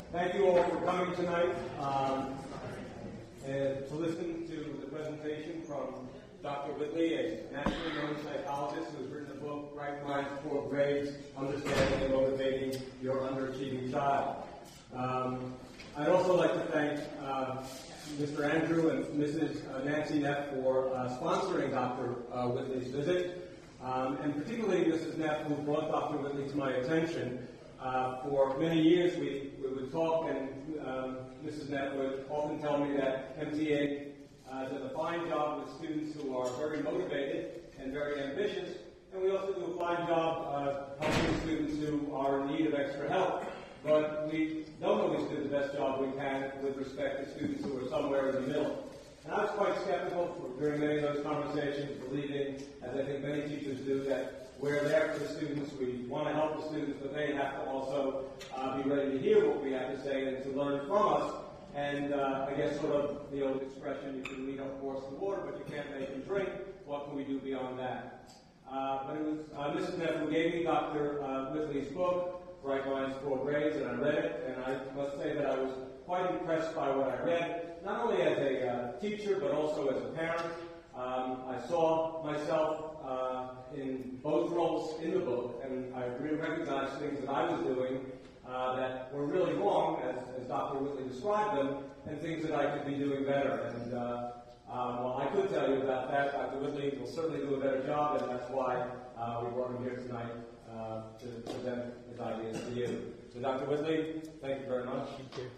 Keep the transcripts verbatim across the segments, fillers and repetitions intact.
Thank you all for coming tonight um, and to listen to the presentation from Doctor Whitley, a nationally known psychologist who has written a book, Right Minds, Four Grades, Understanding and Motivating Your Underachieving Child. Um, I'd also like to thank uh, Mister Andrew and Missus Nancy Neff for uh, sponsoring Doctor Uh, Whitley's visit, um, and particularly Missus Neff, who brought Doctor Whitley to my attention. Uh, for many years, we, we would talk, and um, Missus Neff would often tell me that M T A uh, does a fine job with students who are very motivated and very ambitious, and we also do a fine job uh, helping students who are in need of extra help. But we don't always do the best job we can with respect to students who are somewhere in the middle. And I was quite skeptical for, during many of those conversations, believing, as I think many teachers do, that we're there for the students, we want to help the students, but they have to also uh, be ready to hear what we have to say and to learn from us. And uh, I guess sort of the old expression, you can lead a horse to water, but you can't make him drink. What can we do beyond that? Uh, but it was uh, Missus Neff who gave me Doctor Uh, Whitley's book, Right Minds, Four Grades, and I read it, and I must say that I was quite impressed by what I read, not only as a uh, teacher, but also as a parent. Um, I saw myself uh, in both roles in the book, and I really recognized things that I was doing uh, that were really wrong, as, as Doctor Whitley described them, and things that I could be doing better. And uh, um, well, I could tell you about that. Doctor Whitley will certainly do a better job, and that's why uh, we brought him here tonight uh, to present his ideas to you. So, Doctor Whitley, thank you very much. Thank you.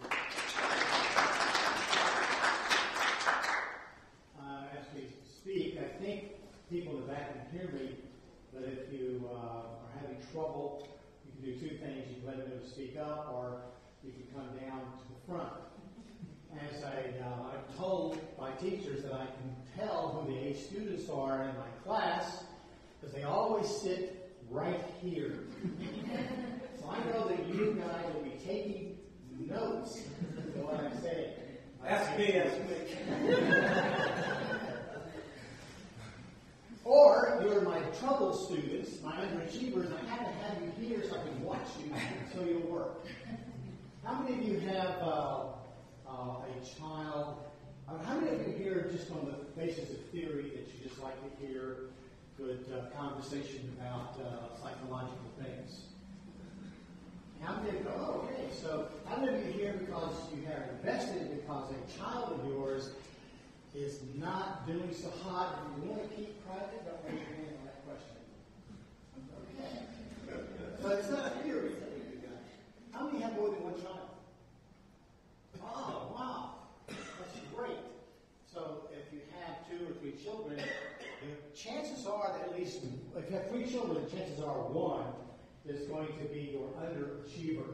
Uh, as we speak, I think people in the back can hear me, but if you uh, are having trouble, you can do two things. You can let them know to speak up, or you can come down to the front. As I, uh, I'm told by teachers that I can tell who the A students are in my class, because they always sit right here. So I know that you guys will be taking notes of what I'm saying. Ask me, ask me. Or you're my trouble students, my underachievers. I have to have you here so I can watch you until you work. How many of you have uh, uh, a child? Uh, how many of you here, just on the basis of theory, that you just like to hear good uh, conversation about uh, psychological things? How many of you, oh, okay, so how many of you here because you have invested because a child of yours is not doing so hot and you want to keep private? Don't raise your hand on that question. Okay. But it's not theory, you guys. How many have more than one child? Oh, wow. That's great. So if you have two or three children, the chances are that at least, if you have three children, the chances are one is going to be your underachiever.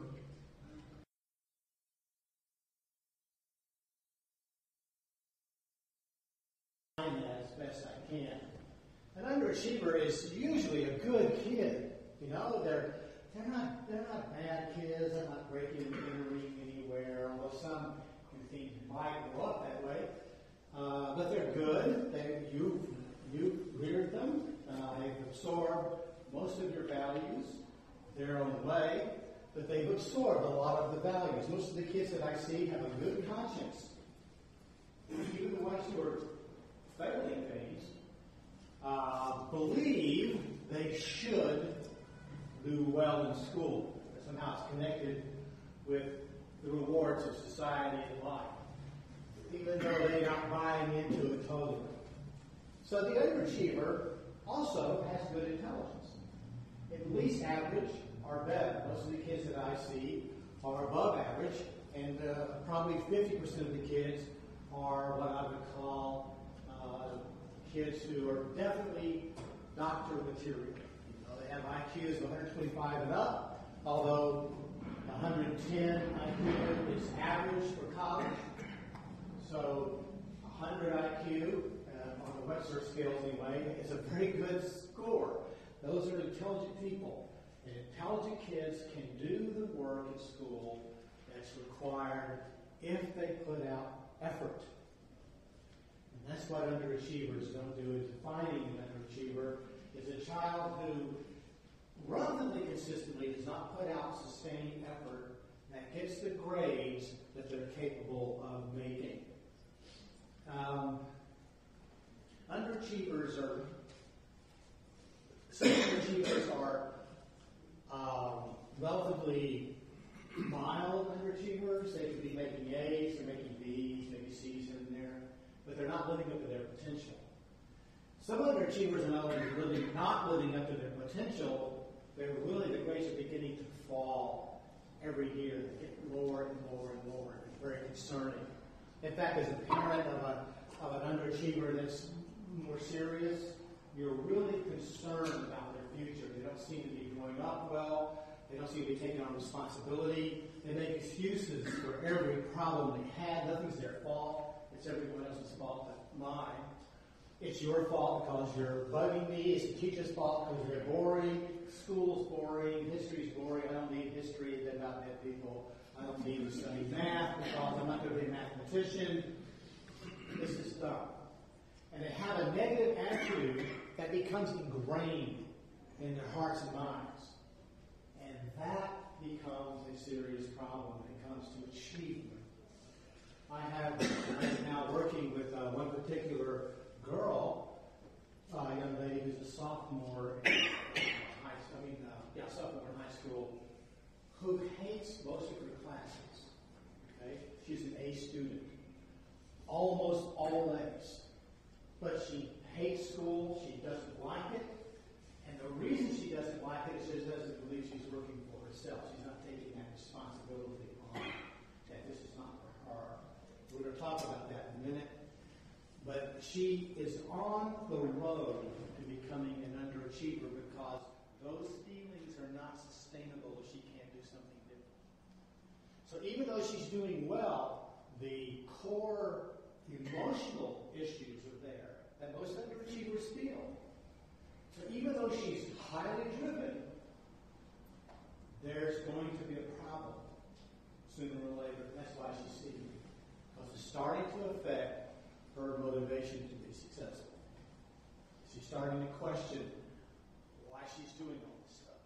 As best I can. An underachiever is usually a good kid. You know, they're they're not they're not bad kids. They're not breaking and entering anywhere. Although some you think might grow up that way, uh, but they're good. They you you reared them. Uh, they've absorbed most of your values. They're on the way, but they've absorbed a lot of the values. Most of the kids that I see have a good conscience. Even the ones who are failing things, uh, believe they should do well in school. Somehow it's connected with the rewards of society and life, even though they're not buying into it totally. So the underachiever also has good intelligence. At least average or better. Most of the kids that I see are above average, and uh, probably fifty percent of the kids are what I would call Uh, kids who are definitely doctor material. You know, they have I Qs of one twenty-five and up, although one ten I Q is average for college. So one hundred I Q uh, on the Webster scales anyway is a very good score. Those are intelligent people. And intelligent kids can do the work in school that's required if they put out effort. That's what underachievers don't do. Defining an underachiever is a child who relatively consistently does not put out sustained effort and gets the grades that they're capable of making. Um, underachievers are, some underachievers are um, relatively mild underachievers. They could be making A's, they're making B's, maybe C's here and there, but they're not living up to their potential. Some underachievers, in other words, really not living up to their potential. They're really, the grades are beginning to fall every year. They get lower and lower and lower. It's very concerning. In fact, as a parent of, a, of an underachiever that's more serious, you're really concerned about their future. They don't seem to be growing up well. They don't seem to be taking on responsibility. They make excuses for every problem they had. Nothing's their fault. It's everyone else's fault but mine. It's your fault because you're bugging me. It's the teacher's fault because you're boring. School's boring. History's boring. I don't need history. They're not dead people. I don't need to study math because I'm not going to be a mathematician. This is dumb. And they have a negative attitude that becomes ingrained in their hearts and minds. And that becomes a serious problem when it comes to achievement. I have, I'm now working with uh, one particular girl, uh, a young lady who's a sophomore in high school, I mean, uh, yeah, sophomore in high school, who hates most of her classes. Okay? She's an A student. Almost all A's. But she hates school, she doesn't like it, and the reason she doesn't like it is she doesn't believe she's working for herself. She's not taking that responsibility on, that this is not for her. We're going to talk about that in a minute. But she is on the road to becoming an underachiever because those feelings are not sustainable if she can't do something different. So even though she's doing well, the core emotional issues are there that most underachievers feel. So even though she's highly driven, there's going to be a problem sooner or later. That's why she's seeking it. Because it's starting to affect her motivation to be successful. She's starting to question why she's doing all this stuff.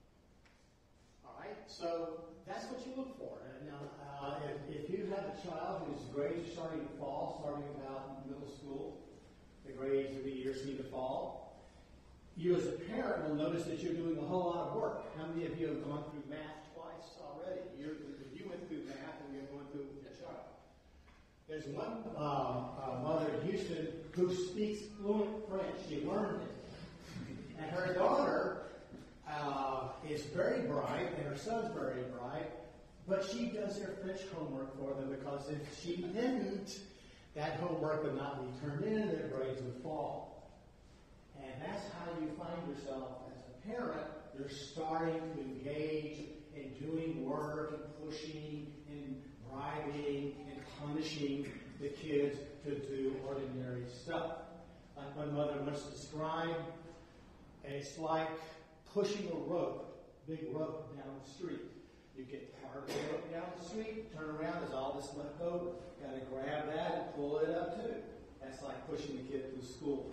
All right? So that's what you look for. And now, uh, if, if you have a child whose grades are starting to fall, starting about middle school, the grades of the year seem to fall, you as a parent will notice that you're doing a whole lot of work. How many of you have gone through math twice already? You're, you went through math and you're going through with your child. There's one uh, uh, mother in Houston who speaks fluent French. She learned it. And her daughter uh, is very bright, and her son's very bright, but she does their French homework for them because if she didn't, that homework would not be turned in, their grades would fall. And that's how you find yourself as a parent. You're starting to engage in doing work and pushing and bribing and punishing the kids to do ordinary stuff. Like my mother once described, it's like pushing a rope, big rope down the street. You get part of the rope down the street, turn around, there's all this left over. Got to grab that and pull it up too. That's like pushing the kid through school.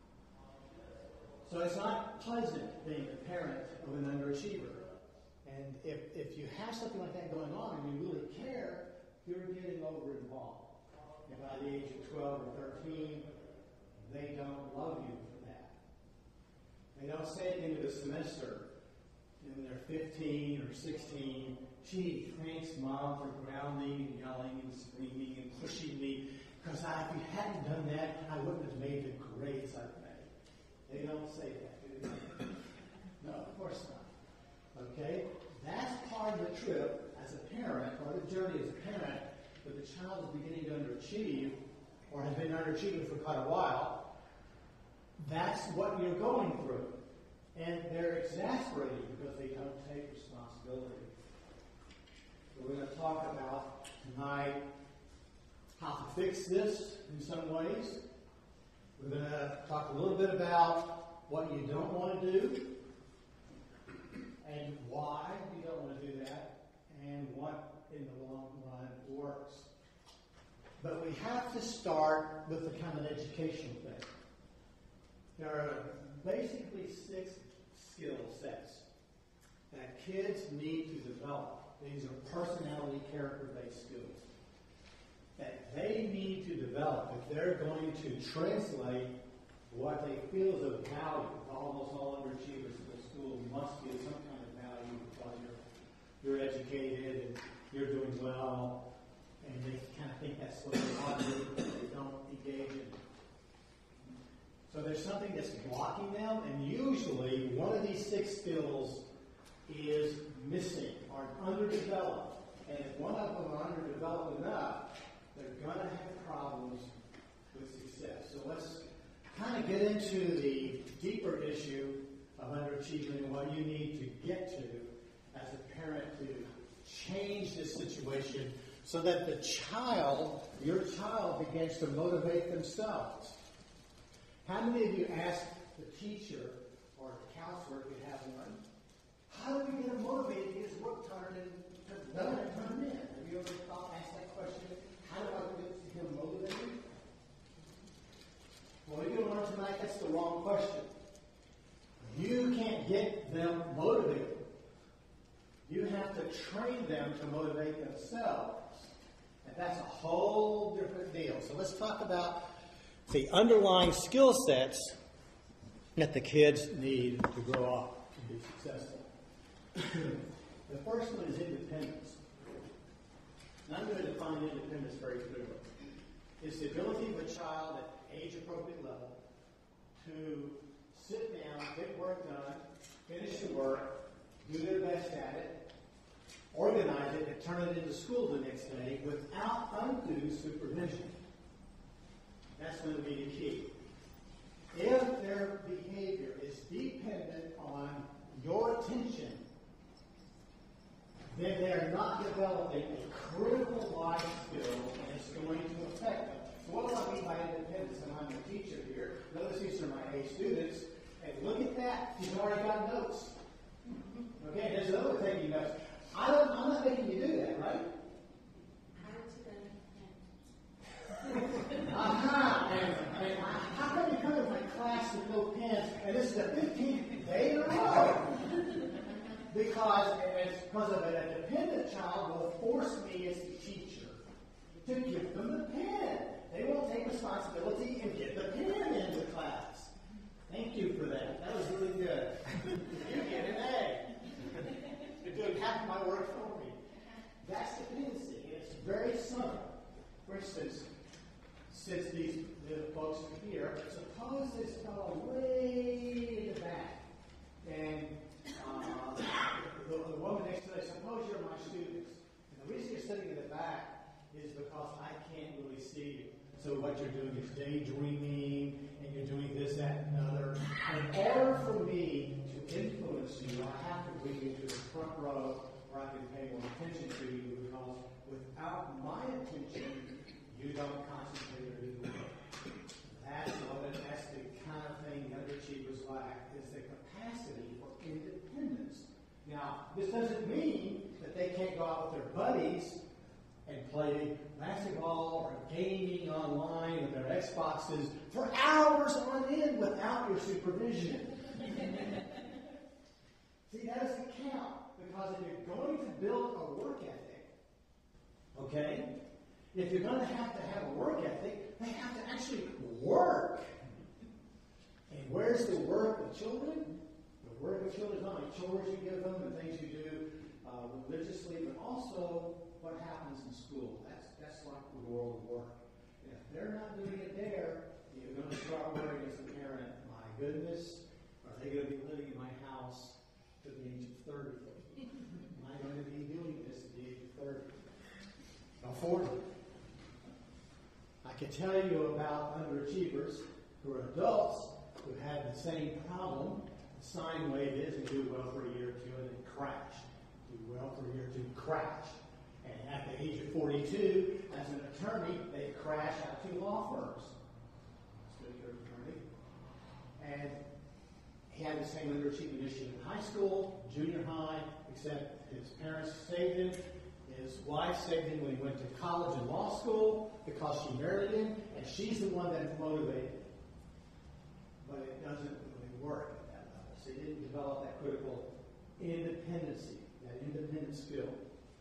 So it's not pleasant being a parent of an underachiever. And if, if you have something like that going on and you really care, you're getting over involved. And by the age of twelve or thirteen, they don't love you for that. They don't say at the end of the semester, when they're fifteen or sixteen, gee, thanks, Mom, for grounding and yelling and screaming and pushing me, because if you hadn't done that, I wouldn't have made the grades I've made. They don't say that, do they? No, of course not. Okay? That's part of the trip as a parent, or the journey as a parent, that the child is beginning to underachieve, or has been underachieving for quite a while. That's what you're going through. And they're exasperated because they don't take responsibility. So we're going to talk about tonight how to fix this in some ways. We're going to talk a little bit about what you don't want to do and why you don't want to do that and what in the long run works. But we have to start with the kind of educational thing. There are basically six skill sets that kids need to develop These are personality, character-based skills that they need to develop if they're going to translate what they feel is of value. Almost all underachievers in the school must give some kind of value because you're, you're educated and you're doing well, and they kind of think that's what they ought to do, but they don't engage in it. So there's something that's blocking them, and usually one of these six skills is missing or underdeveloped. And if one of them are underdeveloped enough, they're going to have problems with success. So let's kind of get into the deeper issue of underachievement and what you need to get to as a parent to change this situation so that the child, your child, begins to motivate themselves. How many of you ask the teacher or the counselor, if you have one, how do we get him motivated to get his work turned in, done and turned in? Have you ever thought, asked that question? How do I get him motivated? Well, you're going to learn tonight that's the wrong question. You can't get them motivated. You have to train them to motivate themselves. And that's a whole different deal. So let's talk about the underlying skill sets that the kids need to grow up and be successful. The first one is independence. And I'm going to define independence very clearly. It's the ability of a child at age-appropriate level to sit down, get work done, finish the work, do their best at it, organize it, and turn it into school the next day without undue supervision. That's going to be the key. If their behavior is dependent on your attention, then they are not developing a critical life skill, and it's going to affect them. So what do I mean by independence? And I'm a teacher here. Notice these are my A students. And look at that. She's already got notes. Okay, there's another taking notes. I don't, I'm not making you do that, right? Aha! And, and how come you come to my class with no pens? And this is the fifteenth day in a row. Because it's because of it, a dependent child will force me as the teacher to give them the pen. They won't take responsibility and get the pen into class. Thank you for that. That was really good. You get an A. You're doing half my work for me. That's dependency. It's very subtle. For instance, since these the folks are here, suppose this fellow way in the back, and uh, the, the woman next to me, suppose you're my students. And the reason you're sitting in the back is because I can't really see you. So what you're doing is daydreaming, and you're doing this, that, and another. And in order for me to influence you, I have to bring you to the front row where I can pay more attention to you, because without my attention, you don't concentrate or do the work. That's what it, that's the kind of thing the underachievers lack, is the capacity for independence. Now, this doesn't mean that they can't go out with their buddies and play basketball or gaming online with their Xboxes for hours on end without your supervision. See, that doesn't count, because if you're going to build a work ethic, okay, if you're going to have to have a work ethic, they have to actually work. And where's the work with children? The work with children is not only chores you give them and things you do uh, religiously, but also what happens in school. That's that's like the world of work. And if they're not doing it there, you're going to start worrying as a parent, my goodness, are they going to be living in my house to the age of thirty? Am I going to be doing this at the age of thirty? Or forty? I can tell you about underachievers who are adults who have the same problem. The sine wave is and do well for a year or two and then crash. Do well for a year or two, crash. And at the age of forty-two, as an attorney, they crash out two law firms. Still your attorney. And he had the same underachievement issue in high school, junior high, except his parents saved him. His wife saved him when he went to college and law school because she married him, and she's the one that's motivated. But it doesn't really work at that level. So he didn't develop that critical independency, that independent skill.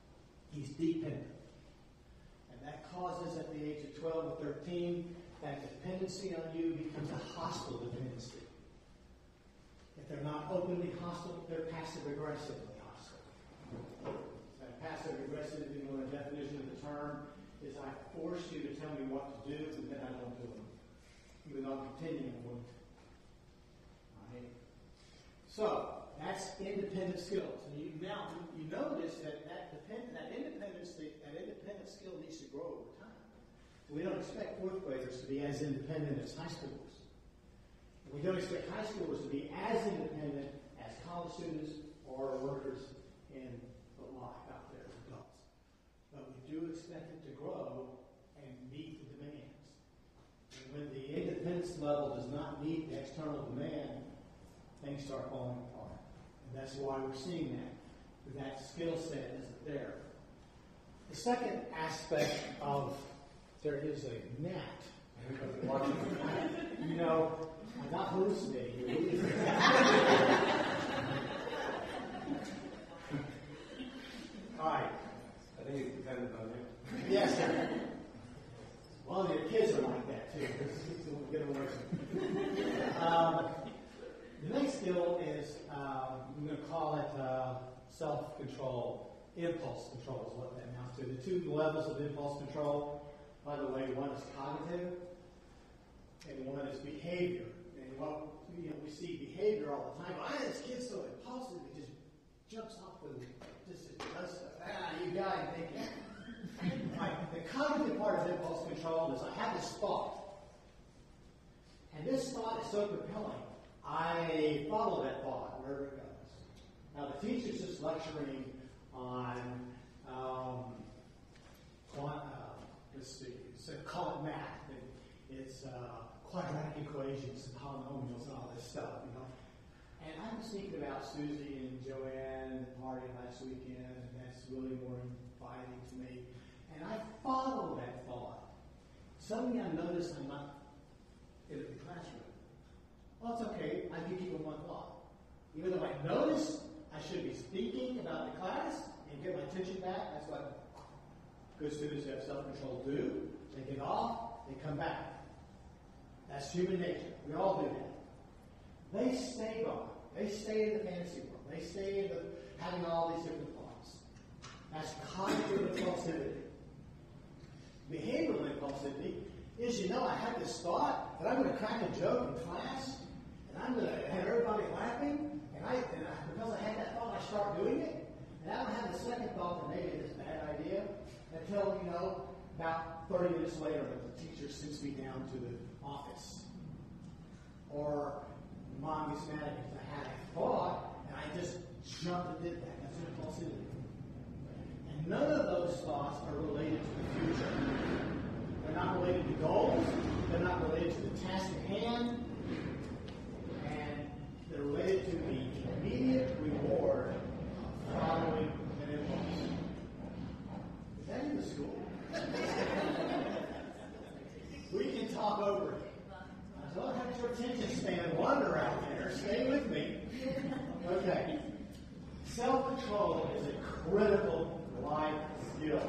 He's dependent. And that causes, at the age of twelve or thirteen, that dependency on you becomes a hostile dependency. If they're not openly hostile, they're passive-aggressively hostile. That passive-aggressive, if you know the definition of the term, is I force you to tell me what to do, and then I don't do it. Even though I'm continuing to. Right? So, that's independent skills. And you, now, you notice that that, depend, that, independence, that independent skill needs to grow over time. We don't expect fourth graders to be as independent as high schoolers. We don't expect high schoolers to be as independent as college students or workers in the life out there as adults. But we do expect it to grow and meet the demands. And when the independence level does not meet the external demand, things start falling apart. And that's why we're seeing that. Because that skill set isn't there. The second aspect of there is a gnat. You know, I'm not hallucinating. All right. I think it's dependent on you. Yes, sir. Well, your kids are like that, too. Get away from them. Um, the next skill is, um, I'm going to call it uh, self-control. Impulse control is what that amounts to. The two levels of impulse control, by the way, one is cognitive, and one is behavior. And what you know, we see behavior all the time. Why is this kid so impulsive? He just jumps off the just does stuff. Ah, you got it thinking. Right. The cognitive part of impulse control is I have this thought, and this thought is so compelling. I follow that thought wherever it goes. Now the teacher's just lecturing on um, quant, uh, let's see, so call it math. It's uh, quadratic equations and polynomials and all this stuff, you know. And I was thinking about Susie and Joanne and the party last weekend, and that's really more inviting to me. And I follow that thought. Suddenly I notice I'm not in the classroom. Well, it's okay. I do keep on one thought. Even though I notice I should be speaking about the class and get my attention back, that's what good students who have self-control do. They get off, they come back. That's human nature. We all do that. They stay gone. They stay in the fantasy world. They stay in the having all these different thoughts. That's cognitive impulsivity. Behavioral impulsivity is, you know, I have this thought that I'm going to crack a joke in class, and I'm going to have everybody laughing, and I, and I because I had that thought, I start doing it, and I don't have the second thought that maybe it's a bad idea until, you know, about thirty minutes later, the teacher sends me down to the office. Or mom gets mad at me because I had a thought, and I just jumped and did that. That's impulsivity. And none of those thoughts are related to the future. They're not related to goals. They're not related to the task at hand. And they're related to the immediate reward of following an impulse. Is that in the school? We can talk over it. I don't have your attention span wander out there. Stay with me. Okay. Self-control is a critical life skill.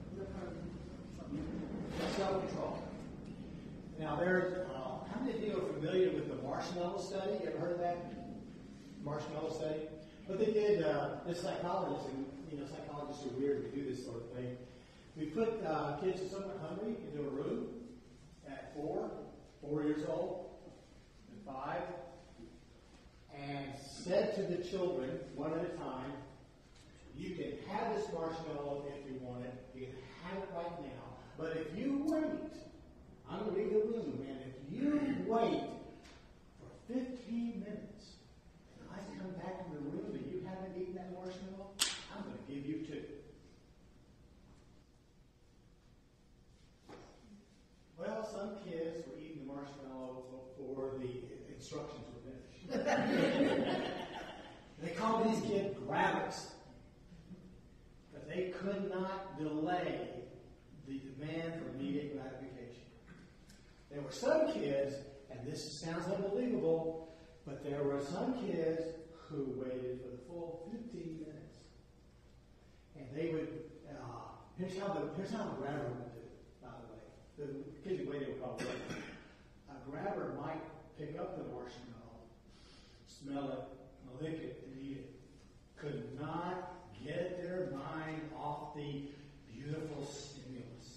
Self-control. Now, there's, uh, how many of you are familiar with the marshmallow study? You ever heard of that? Marshmallow study? But they did, uh, this psychologist, and you know, psychologists are weird to do this sort of thing. We put uh, kids who are somewhat hungry into a room at four, four years old, and five, and said to the children, one at a time, you can have this marshmallow if you want it. You can have it right now. But if you wait, I'm going to leave the room, and if you wait for fifteen minutes, and I come back in the room and you haven't eaten that marshmallow, I'm going to give you two. Well, some kids were eating the marshmallow before the instructions were finished. They called these kids grabbers. But they could not delay the demand for immediate gratification. There were some kids, and this sounds unbelievable, but there were some kids who waited for the full fifteen minutes. And they would, Uh, here's how the here's how the grabber would do it, by the way. The kids who waited would probably a grabber might pick up the marshmallow, smell it, lick it, and eat it. Could not get their mind off the beautiful stimulus.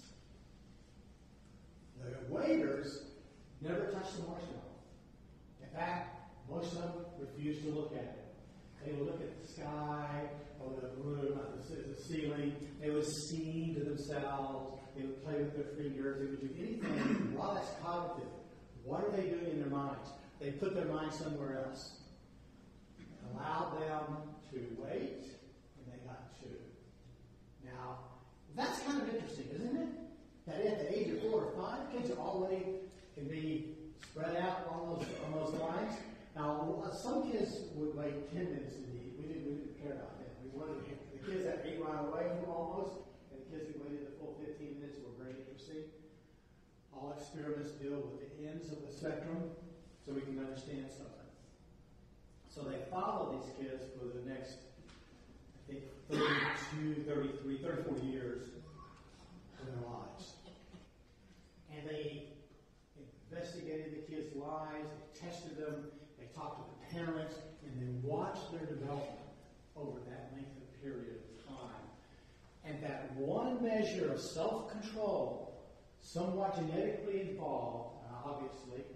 The waiters never touched the marshmallow. In fact, most of them refused to look at it. They would look at the sky or the room, or the ceiling. They would sing to themselves. They would play with their fingers. They would do anything. While that's cognitive, what are they doing in their minds? They put their mind somewhere else. It allowed them to wait, and they got two. Now, that's kind of interesting, isn't it? That at the age of four or five, kids are already can be spread out on those, on those lines. Now, some kids would wait ten minutes to eat. We didn't, we didn't care about that. We wanted the kids that ate right away almost, and the kids who waited the full fifteen minutes were very interesting. All experiments deal with the ends of the spectrum so we can understand something. So they follow these kids for the next, I think, thirty-two, thirty-three, thirty-four years of their lives. And they investigated the kids' lives, they tested them, they talked to the parents, and they watched their development over that length of period of time. And that one measure of self-control, somewhat genetically involved, uh, obviously,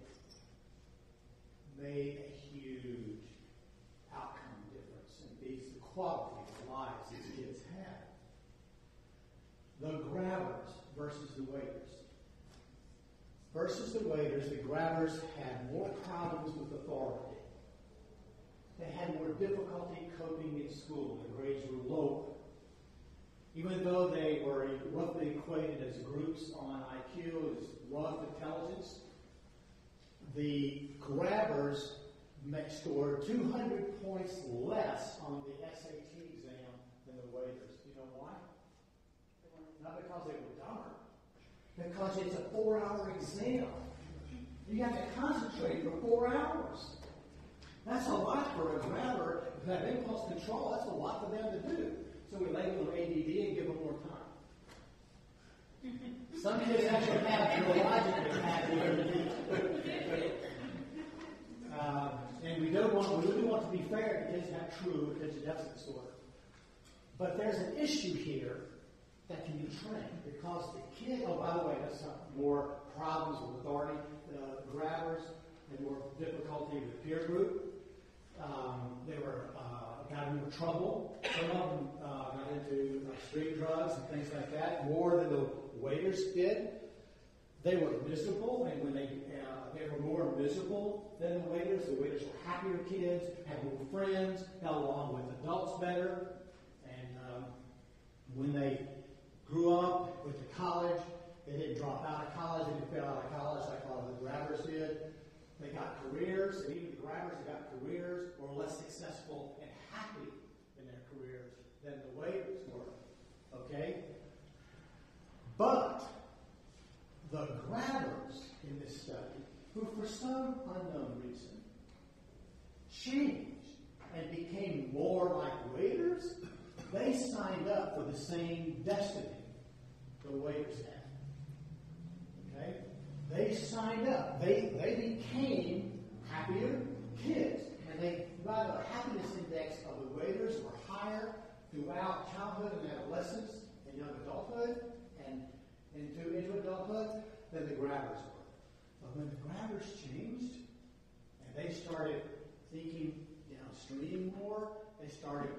made a huge outcome difference in these the quality of lives these kids had. The grabbers versus the waiters. Versus the waiters, the grabbers had more problems with authority. They had more difficulty coping in school. The grades were lower. Even though they were roughly equated as groups on I Q, as rough intelligence, the grabbers scored two hundred points less on the S A T exam than the waiters. Do you know why? Not because they were dumber. Because it's a four-hour exam. You have to concentrate for four hours. That's a lot for a grabber. If they have impulse control, that's a lot for them to do. So we label them A D D and give them more time. Some kids actually have neurological capacity. uh, and we don't want we really want to be fair to kids have true attention deficit disorder. But there's an issue here that can be trained because the kid, oh, by the way, that's some more problems with authority. The grabbers had more difficulty with peer group. Um, they were uh, got into trouble. Some of them uh, got into uh, street drugs and things like that more than the waiters did. They were miserable, and when they uh, they were more miserable than the waiters. The waiters were happier kids, had more friends, got along with adults better, and um, when they grew up, went to college. They didn't drop out of college. They didn't fail out of college like a lot of the grabbers did. They got careers, and even the grabbers that got careers were less successful and happy in their careers than the waiters were. Okay? But the grabbers in this study, who for some unknown reason changed and became more like waiters, they signed up for the same destiny the waiters had. Okay? They signed up. They they became happier kids. And they, by the happiness index of the waiters were higher throughout childhood and adolescence and young adulthood and into, into adulthood than the grabbers were. But when the grabbers changed and they started thinking downstream more, they started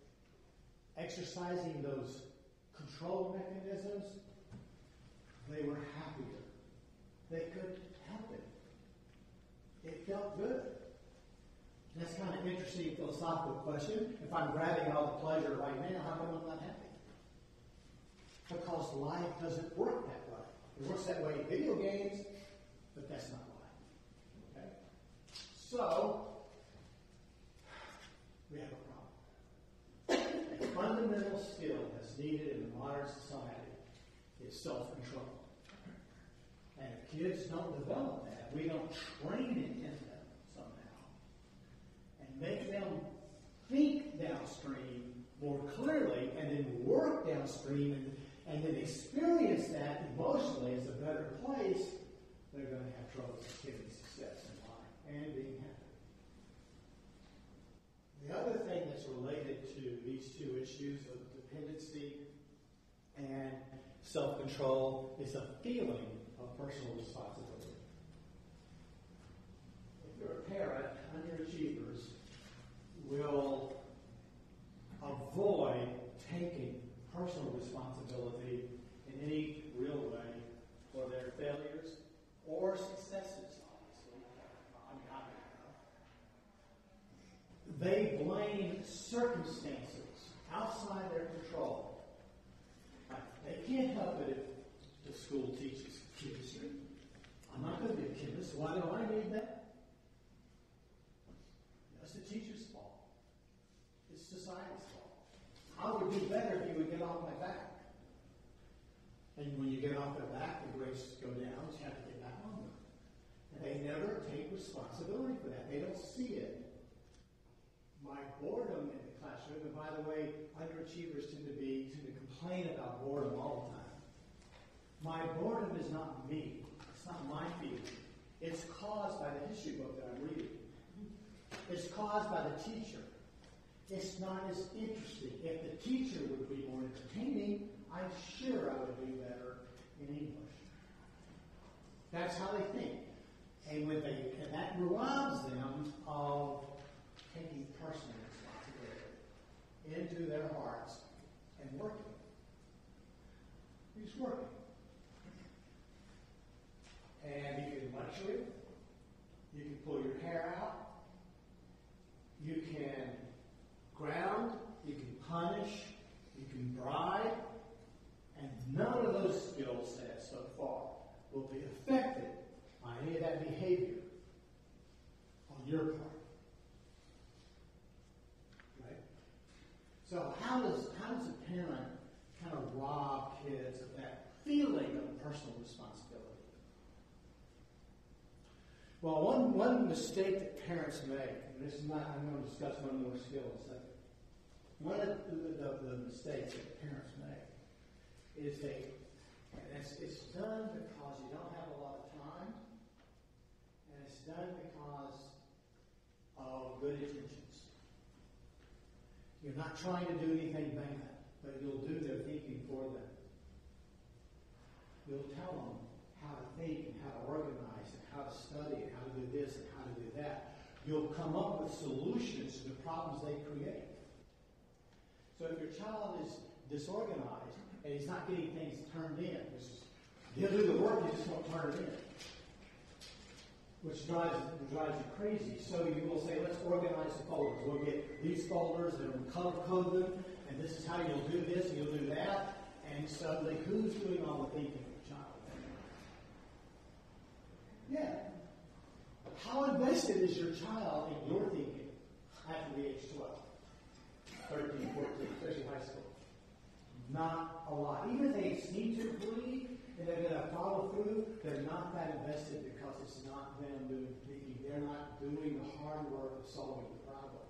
exercising those control mechanisms, they were happier. They could help it. It felt good. That's kind of an interesting philosophical question. If I'm grabbing all the pleasure right now, how come I'm not happy? Because life doesn't work that way. It works that way in video games, but that's not life. Okay? So, we have a problem. A fundamental skill that's needed in the modern society is self-control. And if kids don't develop that, we don't train it in them somehow, and make them think downstream more clearly and then work downstream and, and then experience that emotionally as a better place, they're going to have trouble getting success in life and being happy. The other thing that's related to these two issues of dependency and self-control is a feeling of personal responsibility. If you're a parent, underachievers will avoid taking personal responsibility in any real way for their failures or successes, obviously. I mean, I don't know. They blame circumstances outside their control. They can't help it if the school teaches chemistry. I'm not going to be a chemist. Why do I need that? That's the teacher's fault. It's society's fault. I would do better if you would get off my back. And when you get off their back, the grades go down. You have to get back on them. And they never take responsibility for that. They don't see it. My boredom in the classroom, and by the way, underachievers tend to be tend to complain about boredom all the time. My boredom is not me. It's not my feeling. It's caused by the history book that I'm reading. It's caused by the teacher. It's not as interesting. If the teacher would be more entertaining, I'm sure I would do better in English. That's how they think. And when they and that robs them of taking personal responsibility into their hearts and working. He's working. And you can lecture him. You can pull your hair out. You can ground. You can punish. You can bribe. And none of those skill sets so far will be affected by any of that behavior on your part. So how does how does a parent kind of rob kids of that feeling of personal responsibility? Well, one one mistake that parents make, and this is not, I'm going to discuss one more skill in a second. One of the, the, the mistakes that parents make is they, and it's, it's done because you don't have a lot of time, and it's done because of good intentions. You're not trying to do anything bad, but you'll do their thinking for them. You'll tell them how to think and how to organize and how to study and how to do this and how to do that. You'll come up with solutions to the problems they create. So if your child is disorganized and he's not getting things turned in, he'll do the work, he just won't turn it in, which drives, drives you crazy. So you will say, let's organize the folders. We'll get these folders and we'll color code them, and this is how you'll do this and you'll do that. And suddenly, who's doing all the thinking of the child? Yeah. How invested is your child in your thinking after the age twelve, thirteen, fourteen, especially high school? Not a lot. Even if they seem to believe and they're going to follow through, they're not that invested because it's not them doing thinking. They're not doing the hard work of solving the problem.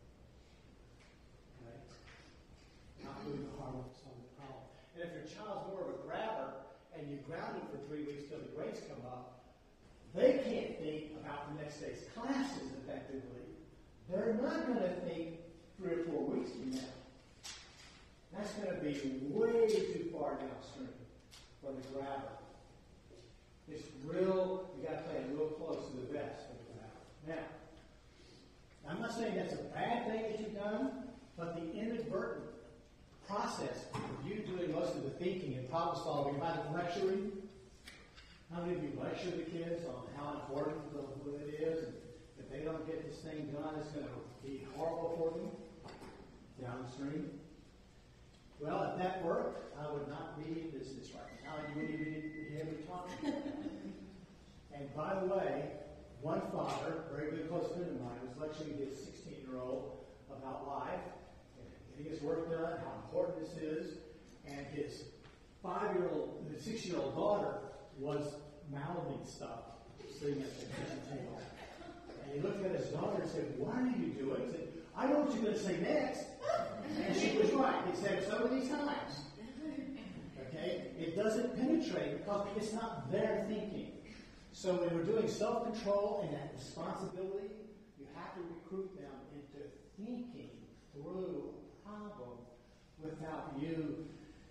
Okay? Not doing the hard work of solving the problem. And if your child's more of a grabber and you ground them for three weeks till the grades come up, they can't think about the next day's classes effectively. They're not going to think three or four weeks from now. That's going to be way too far downstream for the grabber. It's real, you got to play it real close to the vest for the grabber. Now, I'm not saying that's a bad thing that you've done, but the inadvertent process of you doing most of the thinking and problem solving by the lecturing. How many of you lecture the kids on how important it is? And if they don't get this thing done, it's going to be horrible for them downstream. Well, if that worked, I would not be in business right now. You wouldn't even hear me talking about that. And by the way, one father, a very good close friend of mine, was lecturing his sixteen-year-old about life, and getting his work done, how important this is. And his five-year-old, his six-year-old daughter was mouthing stuff, sitting at the kitchen table. And he looked at his daughter and said, "What are you doing?" He said, "I know what you're going to say next." And she was right. He said it so many times. Okay? It doesn't penetrate because it's not their thinking. So when we're doing self-control and that responsibility, you have to recruit them into thinking through a problem without you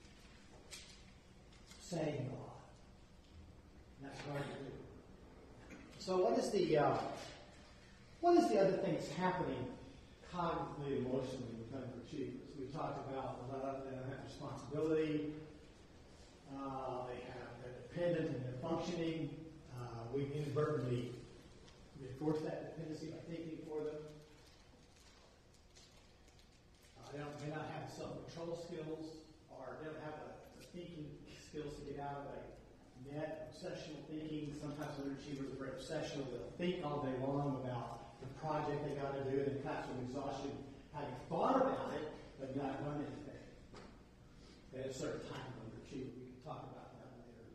saying God. And that's hard to do. So what is the uh, what is the other thing that's happening cognitively, emotionally with underachievers? We talked about a lot of them have responsibility. Uh, they have they're dependent and they're functioning. Uh, we inadvertently reinforce that dependency by thinking for them. Uh, they don't, may not have self-control skills, or they don't have the, the thinking skills to get out of a net obsessional thinking. Sometimes underachievers are very obsessional. They'll think all day long about the project they got to do, and in classroom exhaustion, having thought about it, but not done anything. They have a certain time of underachieving. We can talk about that later.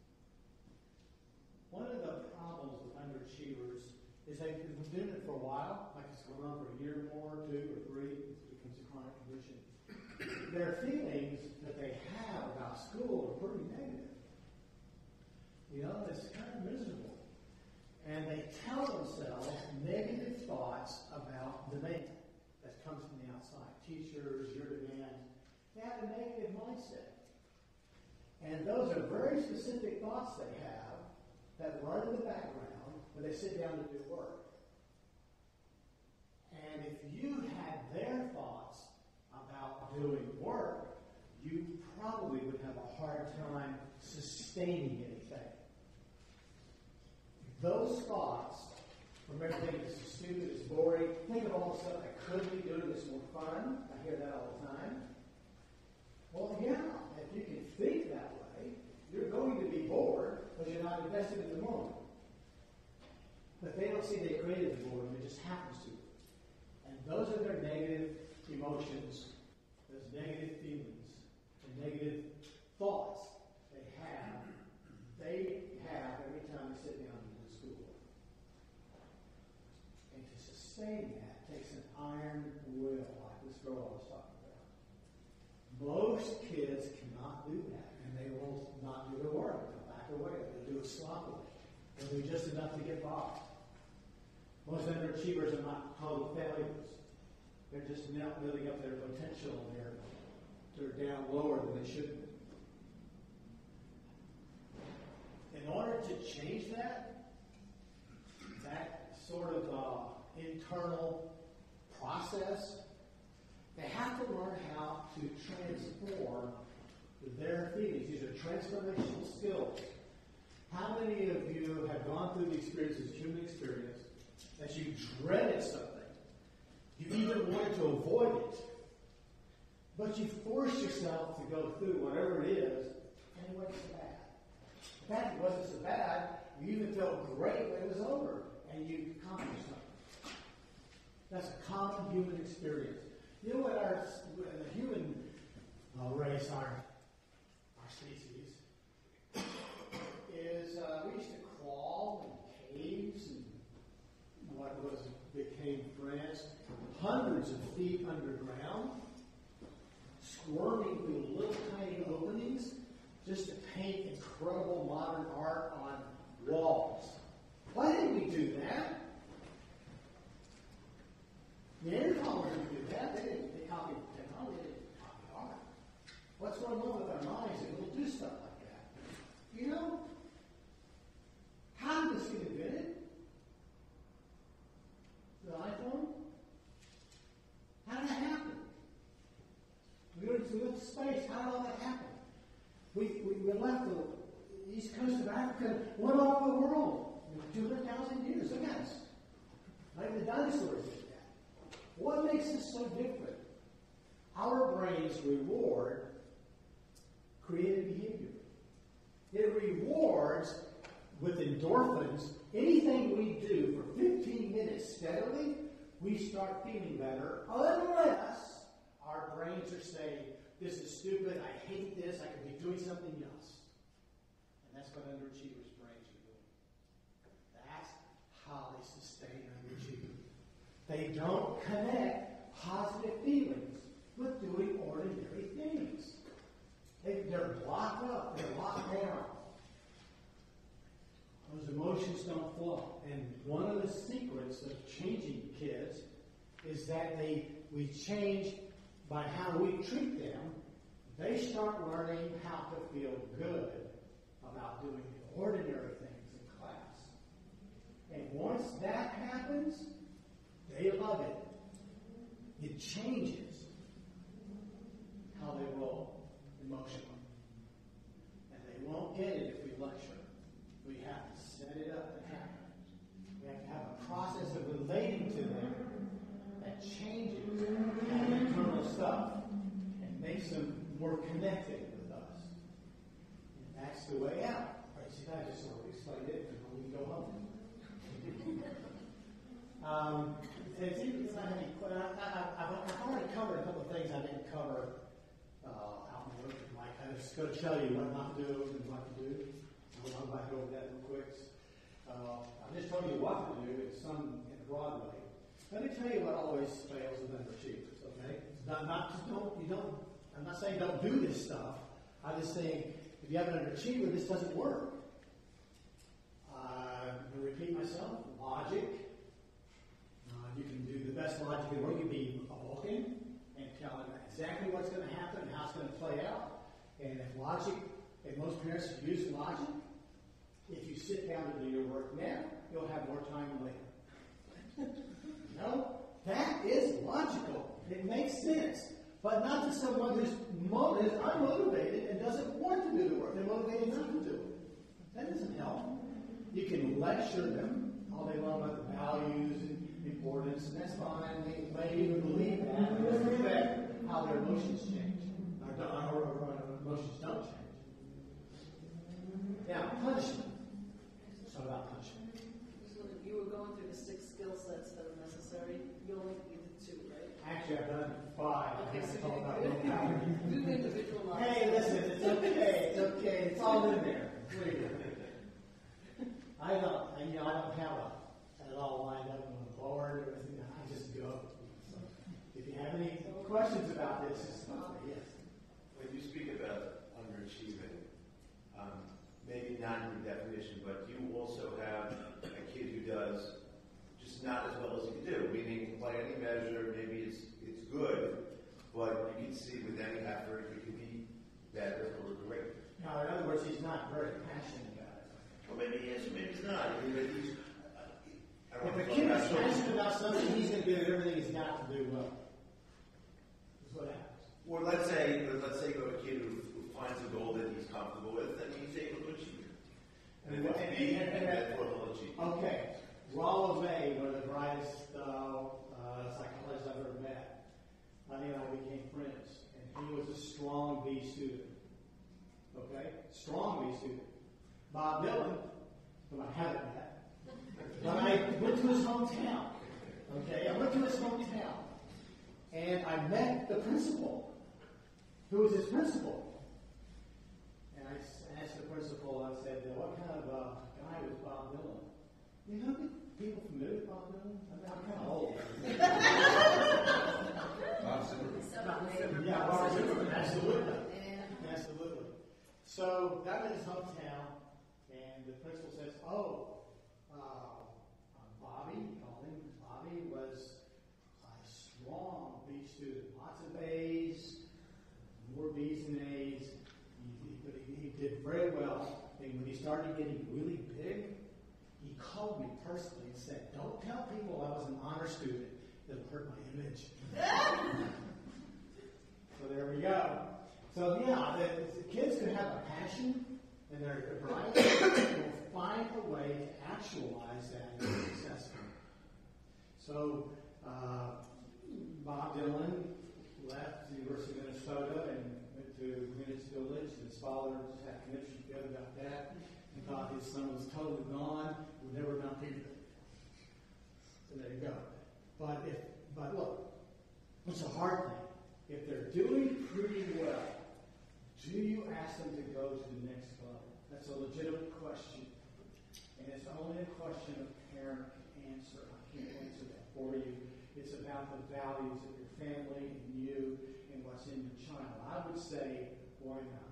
One of the problems with underachievers is they've been doing it for a while, like it's going on for a year or more, two or three, it becomes a chronic condition. Their feelings that they have about school are pretty negative. You know, it's kind of miserable. And they tell themselves negative thoughts about demand that comes from the outside. Teachers, your demands. They have a negative mindset. And those are very specific thoughts they have that run in the background when they sit down to do work. And if you had their thoughts about doing work, you probably would have a hard time sustaining anything. Those thoughts, remember thinking this is stupid, it's boring, think of all the stuff I could be doing that's more fun. I hear that all the time. Well, yeah, if you can think that way, you're going to be bored because you're not invested in the moment. But they don't see they created the boredom, it just happens to them. And those are their negative emotions, those negative feelings, and negative thoughts they have. They have every time they sit down to do schoolwork. And to sustain that takes an iron will, like this girl I was talking about. Most kids cannot do that, and they will not do the work. They'll back away. They'll do it sloppily. They'll do just enough to get by. Most underachievers are not total failures. They're just not living up their potential, and they're, they're down lower than they should be. In order to change that, that sort of uh, internal process, they have to learn how to transform their feelings. These are transformational skills. How many of you have gone through the experience, this human experience, that you dreaded something? You even wanted to avoid it. But you forced yourself to go through whatever it is, and it wasn't so bad. In fact, it wasn't so bad. You even felt great when it was over, and you accomplished something. That's a common human experience. You know what our the human uh, race, our our species, is uh, we used to crawl in caves and what was became France, hundreds of feet underground, squirming through little tiny openings, just to paint incredible modern art on walls. Why didn't we do that? Neanderthals didn't do that. They didn't. They copied technology. They didn't copy art. What's going on with our minds that we'll do stuff like that? You know? How did this get invented? The iPhone? How did that happen? We went, we went to space. How did all that happen? We, we, we left the east coast of Africa, went all over the world. two hundred thousand years. Look at us. Not even the dinosaurs did that. What makes us so different? Our brains reward creative behavior. It rewards with endorphins anything we do for fifteen minutes steadily, we start feeling better unless our brains are saying, this is stupid, I hate this, I could be doing something else. And that's what underachievers' brains are doing. That's how they sustain underachieving. They don't connect positive feelings with doing ordinary things. They, they're blocked up. They're locked down. Those emotions don't flow. And one of the secrets of changing kids is that they we change by how we treat them. They start learning how to feel good about doing the ordinary things in class. And once that happens, they love it. It changes how they roll emotionally. And they won't get it if we lecture. We have to set it up to happen. We have to have a process of relating to them that changes that internal stuff and makes them more connected with us. And that's the way out. Right, see, I just sort of explained it before we go home. um, it's, it's not any, I, I, I've, I've already covered a couple of things I didn't cover uh, out in the open. Like, I was going to tell you what not to do and what to do. I'll go back over that real quick. Uh, I just told you what to do. It's some in a broad way. Let me tell you what always fails with underachievers, okay? It's not, not just don't, you don't, I'm not saying don't do this stuff. I'm just saying if you have an underachiever, this doesn't work. Uh, I'm going to repeat myself. Logic. Uh, you can do the best logic in the world. You can be a Vulcan and tell them exactly what's going to happen and how it's going to play out. And if logic, if most parents use logic, if you sit down to do your work now, you'll have more time later. No, that is logical. It makes sense. But not to someone who's mo- is unmotivated and doesn't want to do the work. They're motivated not to do it. That doesn't help. You can lecture them all day long about the values and importance, and that's fine. They may even believe that. It doesn't affect how their emotions change. Or, or, or, or emotions don't change. Now, punishment. Let's talk about punishment. So you were going through the six skill sets that are necessary. You only did two, right? Actually, I've done five. Okay, so talk about you willpower. do the individual life. Hey, listen, it's okay. It's okay. It's all in there. What are you doing? I don't, you know, I don't have a, it all lined up on the board or anything. I just go. So, if you have any questions about this, just stop me. Yes. When you speak about underachieving, um, maybe not in your definition, but you also have a kid who does just not as well as he can do. Meaning, by any measure, maybe it's it's good, but you can see with any effort it could be better or great. Now, in other words, he's not very passionate about it. Well, maybe he is, maybe he's not. I mean, maybe he's, I don't If know a kid is if that's passionate about something, he's going to do everything he's got to do well. That's what happens. Or let's say, let's say you have a kid who, who finds a goal that he's comfortable with, and he's able to achieve it. And if it's B, and that's what he'll achieve. Okay. Rollo May, one of the brightest uh, uh, psychologists I've ever met. Honey and I became friends, and he was a strong B student. Okay? Strong B student. Bob Dylan, whom I haven't met, but I went to his hometown. Okay? I went to his hometown, and I met the principal, who was his principal. And I asked the principal, I said, what kind of uh, guy was Bob Dylan? You know, people familiar with Bob Dylan? I mean, I'm kind of old. Bob Zimmerman. Yeah, Bob Zimmerman, absolutely. Absolutely. So that was his hometown, and the principal says, oh, uh, Bobby, he called him, Bobby was a strong B student. Lots of A's, more B's than A's. He, he, he did very well. And when he started getting really big, he called me personally and said, don't tell people I was an honor student. It'll hurt my image. So there we go. So yeah, the, the kids can have a passion and they're bright and will find a way to actualize that and be successful. So uh, Bob Dylan left the University of Minnesota and went to Greenwich Village, and his father just had a connection together about that. He thought his son was totally gone, would never amount to anything. So there you go. But if, but look, it's a hard thing. If they're doing pretty well, do you ask them to go to the next level? That's a legitimate question. And it's only a question a parent can answer. I can't answer that for you. It's about the values of your family and you, in what's in your child. I would say worry not.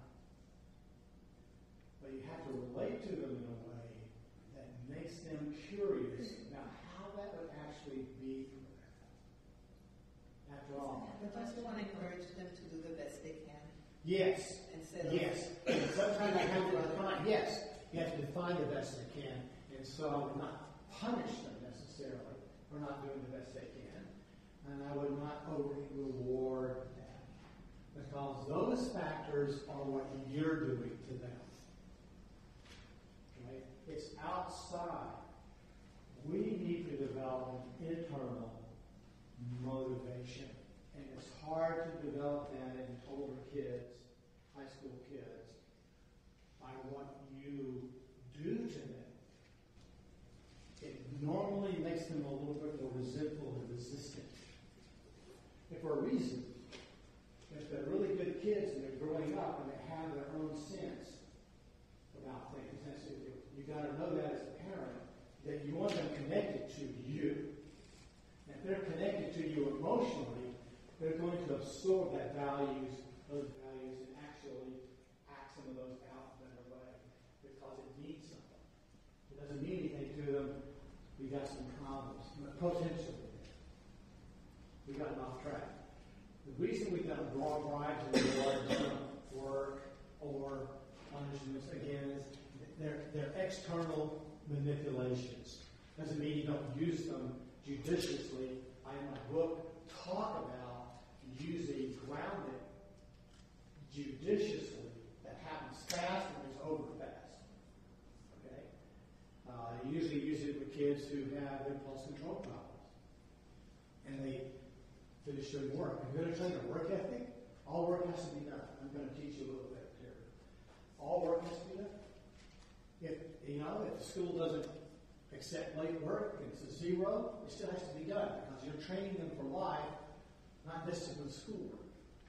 But you have to relate to them in a way that makes them curious about how that would actually be for them. After all. But don't you want to encourage them to do the best they can? Yes. Instead of Yes. And sometimes you have to define, yes, you have to define the best they can. And so I would not punish them necessarily for not doing the best they can. And I would not overly reward that. Because those factors are what you're doing to them. Okay? It's outside. We need to develop an internal motivation. And it's hard to develop that in older kids, high school kids, by what you do to them. It normally makes them a little bit more resentful and resistant. If for a reason, if they're really good kids and they're growing up and they have their own sense about things, that's it. You got to know that as a parent, that you want them connected to you. And if they're connected to you emotionally, they're going to absorb that values, those values, and actually act some of those out in a better way because it means something. If it doesn't mean anything to them, we got some problems. Potentially. We got off track. The reason we've got broad bribes in regard to work or punishments, again, is they're, they're external manipulations. Doesn't mean you don't use them judiciously. I, in my book, talk about using grounding judiciously that happens fast and is over fast. Okay? Uh, I usually use it with kids who have impulse control problems. And they finish doing work. I'm going to train a work ethic. All work has to be done. I'm going to teach you a little bit here. All work has to be done. If, you know, if the school doesn't accept late work and it's a zero, it still has to be done because you're training them for life, not discipline schoolwork.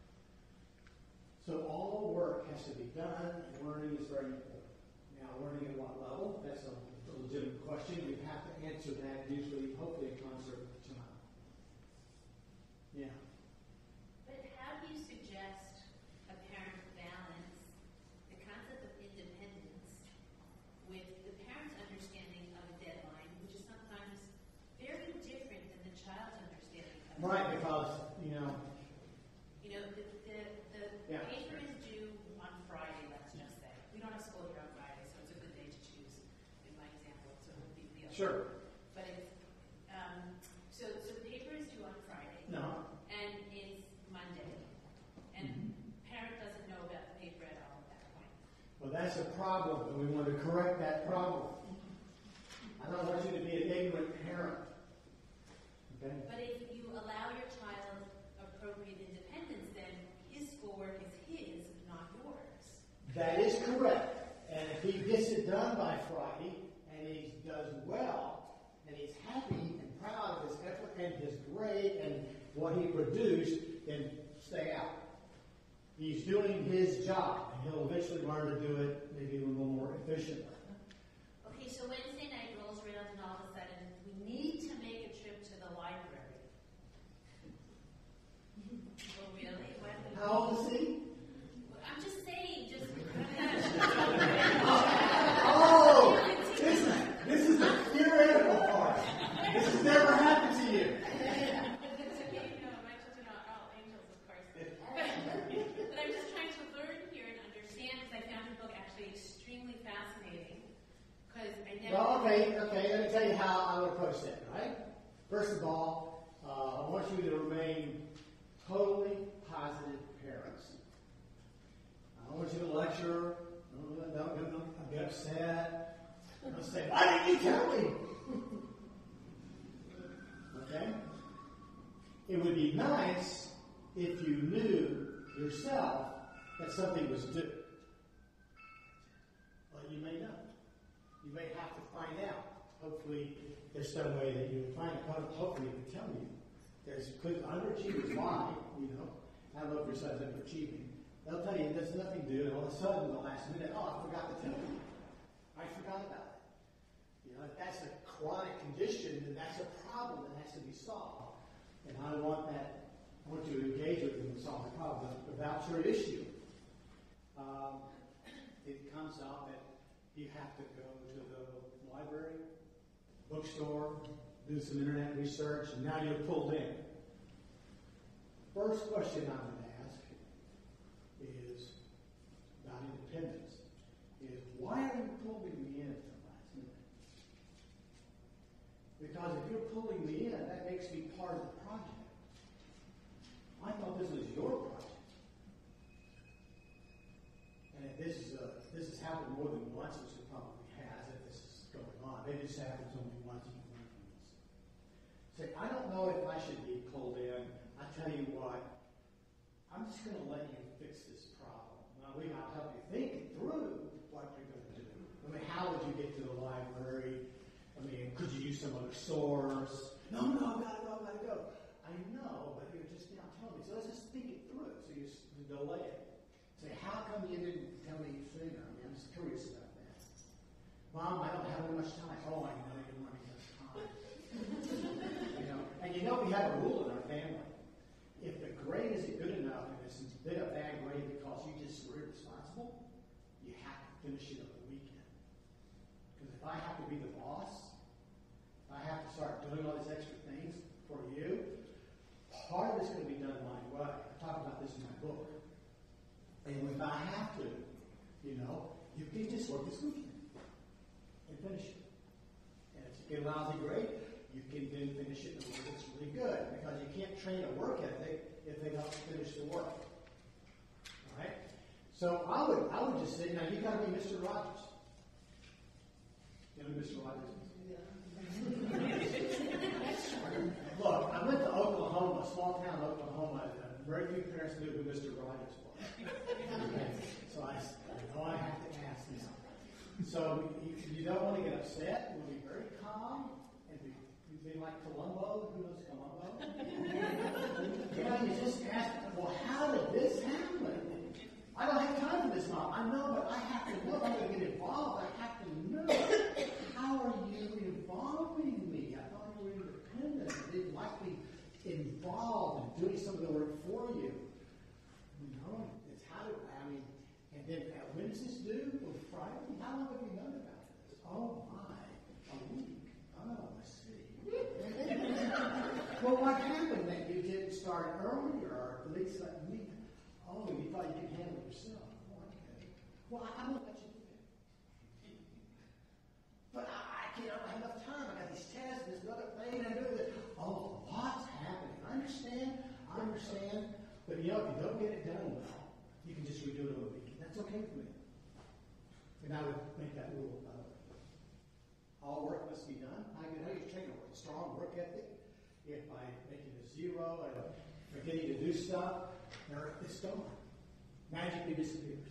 So all work has to be done, and learning is very important. Now, learning at what level? That's a legitimate question. You have to answer that usually, hopefully, in concert with the child. Yeah. But how do you suggest a parent balance the concept of independence with the parent's understanding of a deadline, which is sometimes very different than the child's understanding of it? Right, because, you know, You know, the, the, the Yeah. paper is due on Friday, let's just say. We don't have school here on Friday, so it's a good day to choose, in my example, so it would be the sure. But it's, um, so, so the paper is due on Friday. No. And it's Monday. And Mm-hmm. parent doesn't know about the paper at all at that point. Well, that's a problem, and we want to correct that problem. I don't want you to be an ignorant parent. Okay? But if you allow your child appropriate independence, then his schoolwork is his, not yours. That is correct. And if he gets it done by Friday, and he does well, and he's happy and proud of his effort and his grade and what he produced, then stay out. He's doing his job, and he'll eventually learn to do it maybe a little more efficiently. Okay, so Wednesday night rolls around and all of a sudden we need to make a trip to the library. Oh, really? What? How old is he? I'm just saying, just... Oh! This is, this is the theoretical part. This has never happened to you. It's okay, no, my children are all angels, of course. But I'm just trying to learn here and understand, because I found your book actually extremely fascinating. Because I never... Well, okay, okay, let me tell you how I would approach that, right? First of all, uh, I want you to remain totally positive parents. I don't want you to lecture, don't, don't, don't, don't get upset, don't say, why didn't you tell me? Okay? It would be nice if you knew yourself that something was due. But you may not. You may have to find out. Hopefully, there's some way that you would find it. Hopefully, it would tell you. There's because underachievers lie, you know. I don't know if your son's underachieving. They'll tell you there's nothing due, and all of a sudden, in the last minute, oh, I forgot to tell you. I forgot about it. You know, if that's a chronic condition, then that's a problem that has to be solved. And I want that I want you to engage with them and solve the problem. The voucher issue. Um, it comes out that you have to go to the library, bookstore, do some internet research, and now you're pulled in. First question I would ask is about independence. Is why are you pulling me in at the last minute? Because if you're pulling me in, that makes me part of the project. I thought this was your project. And if this is a, this has happened more than once, which it probably has, if this is going on. Maybe this happens only once in a Say, I don't know if I should be pulled in. I tell you what, I'm just going to let you fix this problem. Now, we, I'll help you think through what you're going to do. I mean, how would you get to the library? I mean, could you use some other source? No, no, I've got to go, I've got to go. I know, but you're just now telling me. So let's just think it through. So you, you delay it. Say, how come you didn't tell me sooner? I mean, I'm just curious about that. Mom, I don't have much time. Oh, I know you don't want enough time. You know, and you know we have a rule in our family. If the grade isn't good enough and it's been a bad grade because you just were irresponsible, you have to finish it on the weekend. Because if I have to be the boss, if I have to start doing all these extra things for you, part of it's going to be done my way. I talk about this in my book. And if I have to, you know, you can just work this weekend and finish it. And if you get a lousy grade, you can then finish it in a way that's really good. Because you can't train a work ethic if they don't finish the work. All right? So I would I would just say, now you got to be Mister Rogers. You know who Mister Rogers is? Look, I went to Oklahoma, small town Oklahoma, and very few parents knew who Mister Rogers was. Okay? So I, I know I have to ask now. So you, you don't want to get upset. You want to be very calm and be, be like Columbo. Who knows Columbo? You know, you just ask, well, how did this happen? I don't have time for this, Mom. I know, but I have to know. I'm going to get involved. I have to know. How are you involving me? I thought you were independent. I didn't like me involved in doing some of the work for you. You know, it's how do I mean, and then uh, when does this due? On Friday? How long have you known about this? Oh my, a week. Oh, I see. Well, what happened that you didn't start earlier, or at least like a week? Oh, you thought you could handle it yourself. Oh, okay. Well, I, I'm gonna let you do it. But I, I can't. I don't have enough time. I got these tests, this other thing, and I do this. Oh, lots happening. I understand. I understand. But you know, if you don't get it done well, you can just redo it over a week. That's okay for me. And I would make that rule, by the way. All work must be done. I can know you train a strong work ethic. If by making a zero and forgetting to do stuff, it's gone. Magically disappears.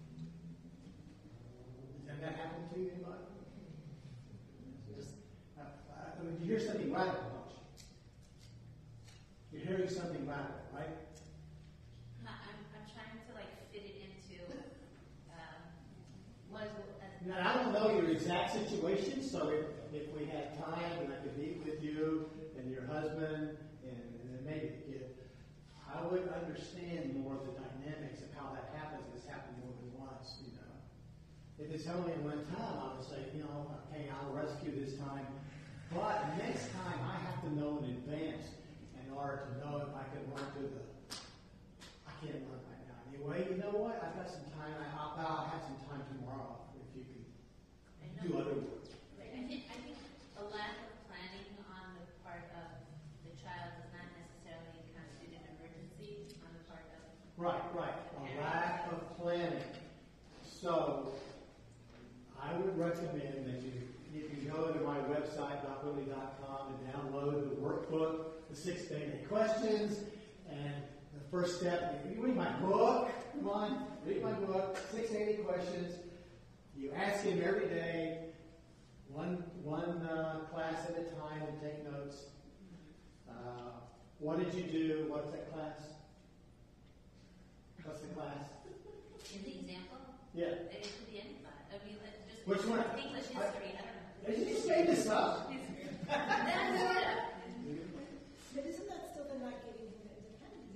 Has that happened to you, anybody? Just, uh, I mean, you hear something radical, don't you? You're hearing something radical, right? I'm, I'm trying to like fit it into um, what is uh, Now, I don't know your exact situation, so if, if we had time and I could meet with you and your husband and, and then maybe the kid, I would understand more of the dynamics of how that happens. It's happened more than once, you know. If it's only one time, I would say, you know, okay, I'll rescue this time. But next time, I have to know in advance in order to know if I can run to the, I can't run right now. Anyway, you know what? I've got some time. I, I'll, I'll have some time tomorrow if you can do other work. Right. I think, I think a lack of planning on the part of the child does not necessarily constitute an emergency on the part of Right, right. A lack of planning. So, I would recommend that you, you can go to my website, doc whitley dot com, and download the workbook, the six daily questions, and the first step, you read my book, come on, read my book, six daily questions. You ask him every day, one one uh, class at a time, and take notes. Uh, what did you do? What's that class? What's the class? in the example. Yeah. It could be any class. I mean, like, just Which one? English history. I, I don't know. Did you just make this up? That's it. But isn't that still the not giving him independence?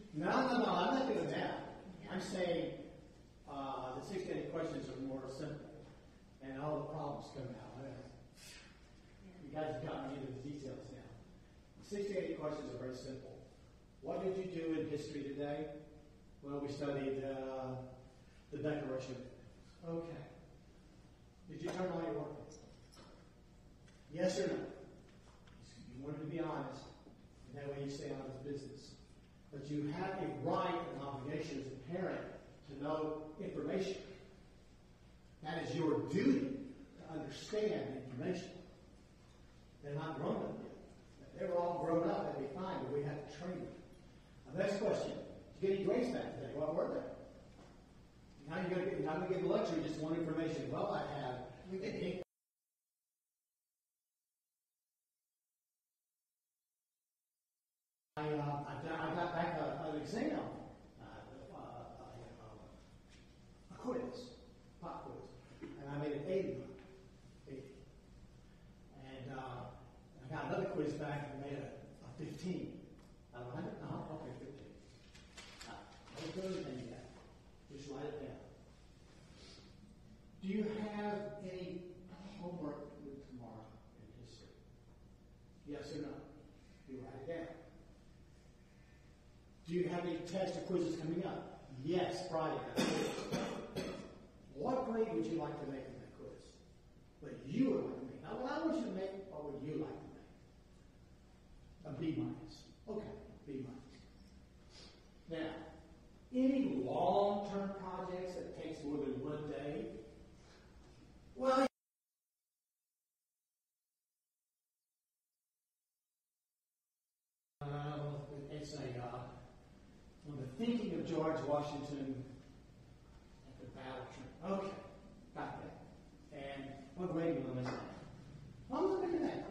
No, no, no, I'm not doing that. I'm saying uh, the sixty-eight questions are more simple, and all the problems come out. You guys have gotten into the details now. The sixty-eight questions are very simple. What did you do in history today? Well, we studied uh, the Declaration. Okay. Did you turn on your work? Yes or no? You wanted to be honest, and that way you stay out of business. But you have a right and obligation as a parent to know information. That is your duty to understand information. They're not grown up yet. If they were all grown up, that'd be fine, but we have to train them. Now, next question. Did you get any grades back today? What were they? Now you're going to get, you're not going to give a lecture, you just want information. Well, I have. We can think. I, uh, I, got, I got back a, an exam, uh, uh, uh, a quiz, pop quiz, and I made an eighty. eighty. And uh, I got another quiz back and made a, a fifteen. Out of one hundred? No, okay, fifteen. Uh, don't do anything yet. Just write it down. Do you have any homework with tomorrow in history? Yes or no? You write it down. Do you have any tests or quizzes coming up? Yes, Friday. What grade would you like to make in that quiz? What you would like to make. Not what I want you to make, what would you like to make? A B minus. Okay, B minus. Now, any long-term projects that takes more than one day? Well, uh, it's a uh, on the thinking of George Washington at the battle trip. Okay, got that. And what grade do you want to make that? Well, I'm looking at that.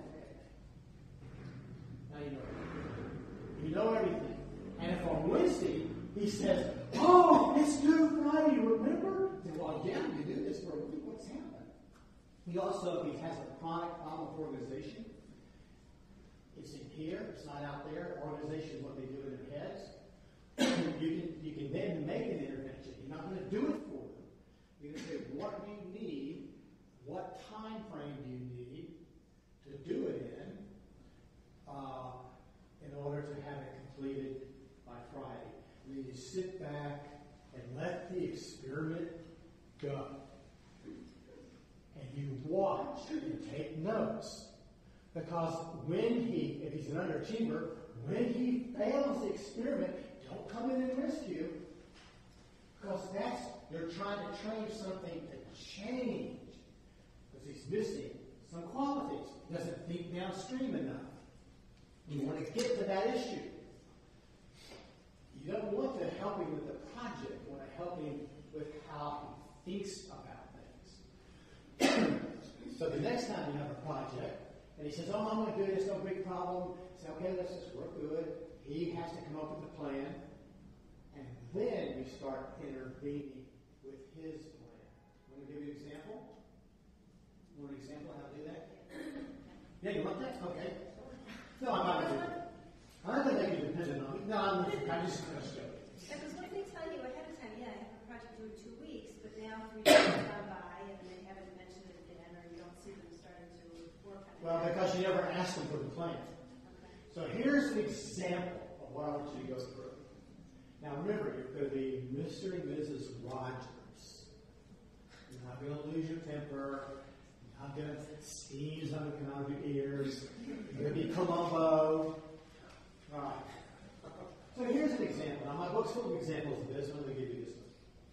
Now you know everything. You know everything. And if on Wednesday he says, "Oh, it's due Friday, remember?" Then, well, yeah, you do this for a week. What's happening? He also, if he has a chronic problem with organization, it's in here, it's not out there. Organization is what they do in their heads. you can you can then make an intervention. You're not going to do it for them. You're going to say, what do you need? What time frame do you need to do it in uh, in order to have it completed by Friday? And then you sit back and let the experiment go. And you watch and take notes. Because when he, if he's an underachiever, when he fails the experiment, don't come in and rescue. Because that's, you're trying to train something to change. Because he's missing some qualities. He doesn't think downstream enough. You want to get to that issue. You don't want to help him with the project. You want to help him with how he thinks about things. So the next time you have a project, and he says, "Oh, I'm going to do this, no big problem." Say, "Okay, let's just work good." He has to come up with a plan, and then you start intervening with his plan. Want to give you an example? Want an example of how to do that? Yeah, you want that? Okay. No, I'm not going to do it. I'm not going to make you dependent on me. No, I'm, I'm just going to show you. Because when they tell you ahead of time, yeah, I have a project due in two weeks, but now three days have gone by and they haven't mentioned it again, or you don't see them starting to work on it. Well, because you never asked them for the plan. Okay. So here's an example of what I want you to go through. Now remember, you're going to be Mister and Missus Rogers. You're not going to lose your temper. You're not going to sneeze on the come out of your ears. You're going to be Columbo. All right. So here's an example. Now my book's full of examples of this. I'm going to give you this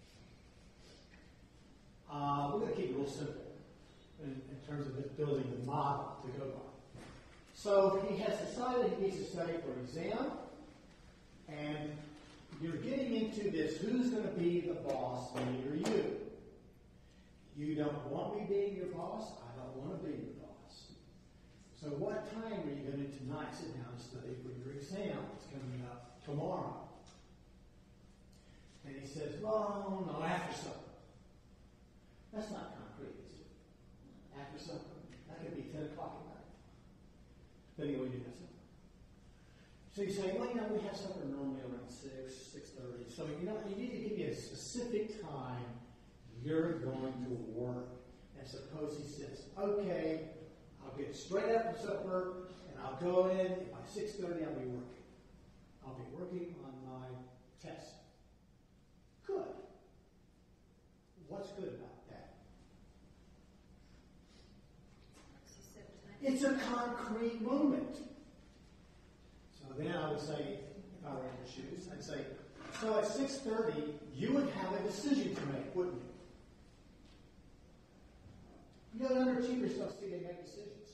one. Uh, we're going to keep it real simple in, in terms of building the model to go by. So he has decided he needs to study for an exam, and you're getting into this, who's going to be the boss, me or you? You don't want me being your boss, I don't want to be your boss. So what time are you going to tonight sit down and study for your exam? It's coming up tomorrow. And he says, "Well, no, after supper." That's not concrete, is it? After supper. That could be ten o'clock at night. Depending on when you have supper. So you say, "Well, you know, we have supper normally around six, six thirty. So, you know, you need to give me a specific time you're going to work. And suppose he says, okay, I'll get straight after supper, and I'll go in, and by six thirty I'll be working. I'll be working on my test. Good. What's good about that? It's a concrete moment. So then I would say, if I were in your shoes, I'd say, so at six thirty, you would have a decision to make, wouldn't you? You know, underachievers don't see they make decisions.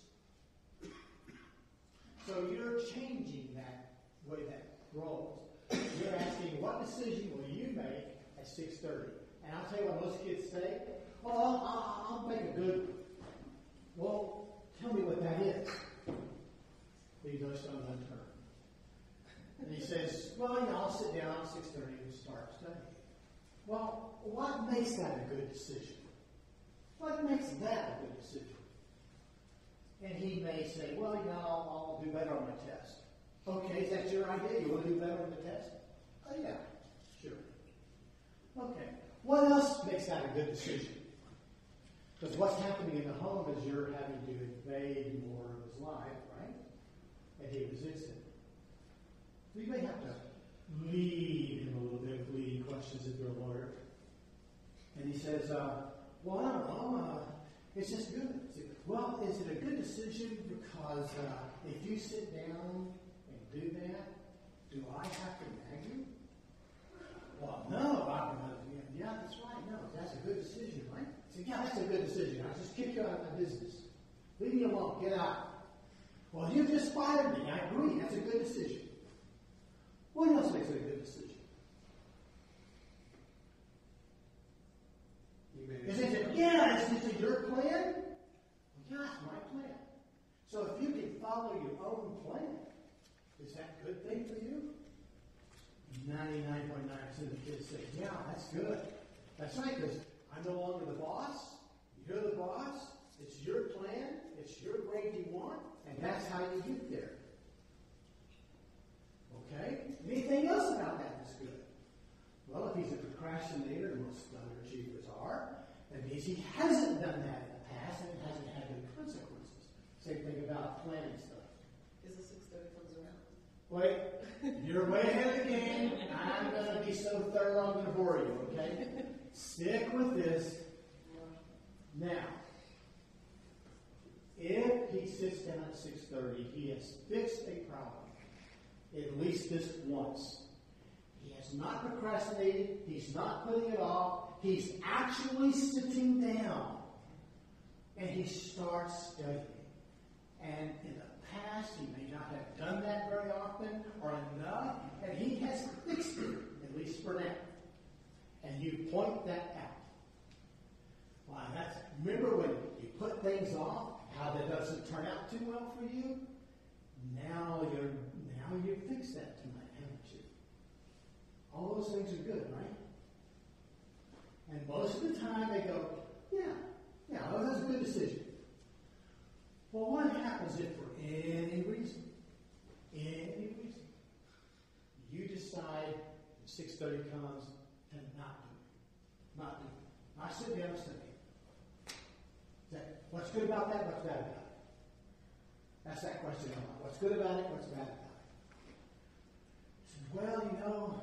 So you're changing that way that rolls. You're asking, what decision will you make at six thirty? And I'll tell you what most kids say. Oh, I'll, I'll, I'll make a good one. Well, tell me what that is. Leave those stones unturned. And he says, well, yeah, I'll sit down at six thirty and start studying. Well, what makes that a good decision? What makes that a good decision? And he may say, well, you know, I'll, I'll do better on my test. Okay, is that your idea? You want to do better on the test? Oh, yeah, sure. Okay, what else makes that a good decision? Because what's happening in the home is you're having to invade more of his life, right? And he resists it. So you may have to lead him a little bit with leading questions if you're a lawyer. And he says, uh, well, I don't know, uh, it's just good. Well, is it a good decision because uh, if you sit down and do that, do I have to nag you? Well, no. I, yeah, that's right. No, that's a good decision, right? So, yeah, that's a good decision. I'll just kick you out of my business. Leave me alone. Get out. Well, you just fired me. I agree. That's a good decision. What else makes it a good decision? Is it, yeah, is it your plan? Yeah, it's my plan. So if you can follow your own plan, is that a good thing for you? ninety-nine point nine percent of the kids say, yeah, that's good. That's right, because I'm no longer the boss. You're the boss. It's your plan. It's your grade you want. And that's how you get there. Okay? Anything else about that is good? Well, if he's a procrastinator, and most underachievers are, that means he hasn't done that in the past and it hasn't had good consequences. Same thing about planning stuff. Is the six thirty comes around? Wait, you're way ahead of the game. I'm going to be so thorough, I'm going to bore you, okay? Stick with this. Now, if he sits down at six thirty, he has fixed a problem, at least this once. He has not procrastinated. He's not putting it off. He's actually sitting down. And he starts studying. And in the past, he may not have done that very often or enough. And he has fixed it, at least for now. And you point that out. Why, that's, remember when you put things off, how that doesn't turn out too well for you? Now you're now you've fixed that tonight, haven't you? All those things are good, right? And most of the time they go, yeah, yeah, well, that's a good decision. Well, what happens if for any reason, any reason, you decide at six thirty comes to not do it? Not do it. Not sit down and study. That, what's good about that? What's bad about it? That's that question. What's good about it? What's bad about it? Said, well, you know,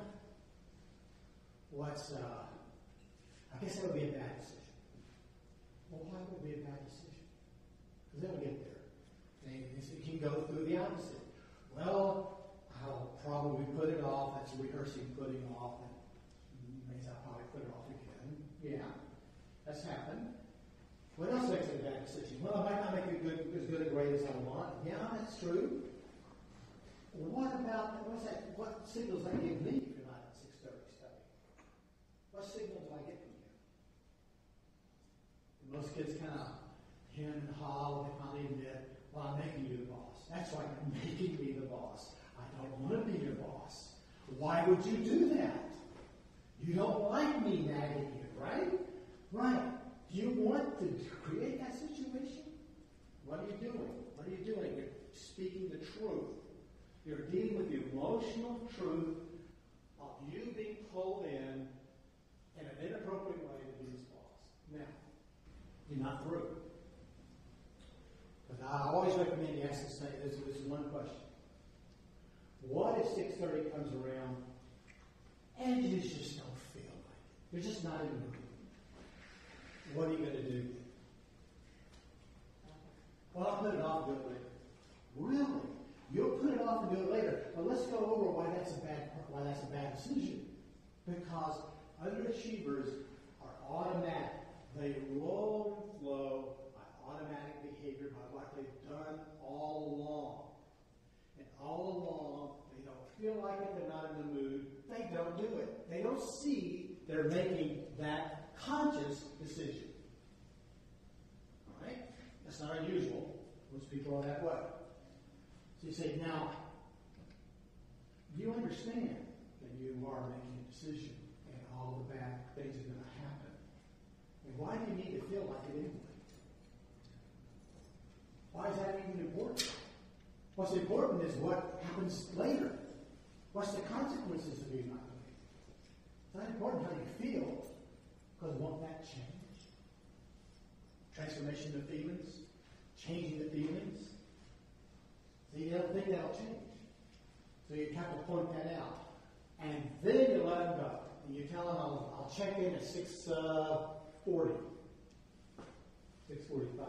what's, uh, I guess that would be a bad decision. Well, why would it be a bad decision? Because they'll get there. And it can go through the opposite. Well, I'll probably put it off. That's rehearsing putting off. That means I'll probably put it off again. Yeah, that's happened. What else makes it a bad decision? Well, I might not make a good, as good a grade as I want. Yeah, that's true. What about, what's that, what signals that give me if you're not at six thirty study? What signal do I get from you? And most kids kind of hem and haw when they finally admit, well, I'm making you the boss. That's right, you're making me the boss. I don't want to be your boss. Why would you do that? You don't like me nagging you, right? Right. Do you want to create that situation? What are you doing? What are you doing? You're speaking the truth. You're dealing with the emotional truth of you being pulled in in an inappropriate way to be his boss. Now, you're not through. But I always recommend you ask this, this, this one question. What if six thirty comes around and you just don't feel like it? You're just not in the mood. What are you going to do? Well, I'll put it off and do it later. Really? You'll put it off and do it later. But let's go over why that's a bad why that's a bad decision. Because underachievers are automatic. They roll and flow by automatic behavior, by what they've done all along. And all along, they don't feel like it, they're not in the mood, they don't do it. They don't see they're making that conscious decision. All right? That's not unusual. Most people are that way. So you say, now, you understand that you are making a decision and all the bad things are going to happen. And why do you need to feel like it anyway? Why is that even important? What's important is what happens later. What's the consequences of you not doing it? It's not important how you feel, because won't that change? Transformation of feelings, changing the feelings. So you don't think that'll change. So you have to point that out. And then you let them go. And you tell them, I'll, I'll check in at six forty, six forty-five.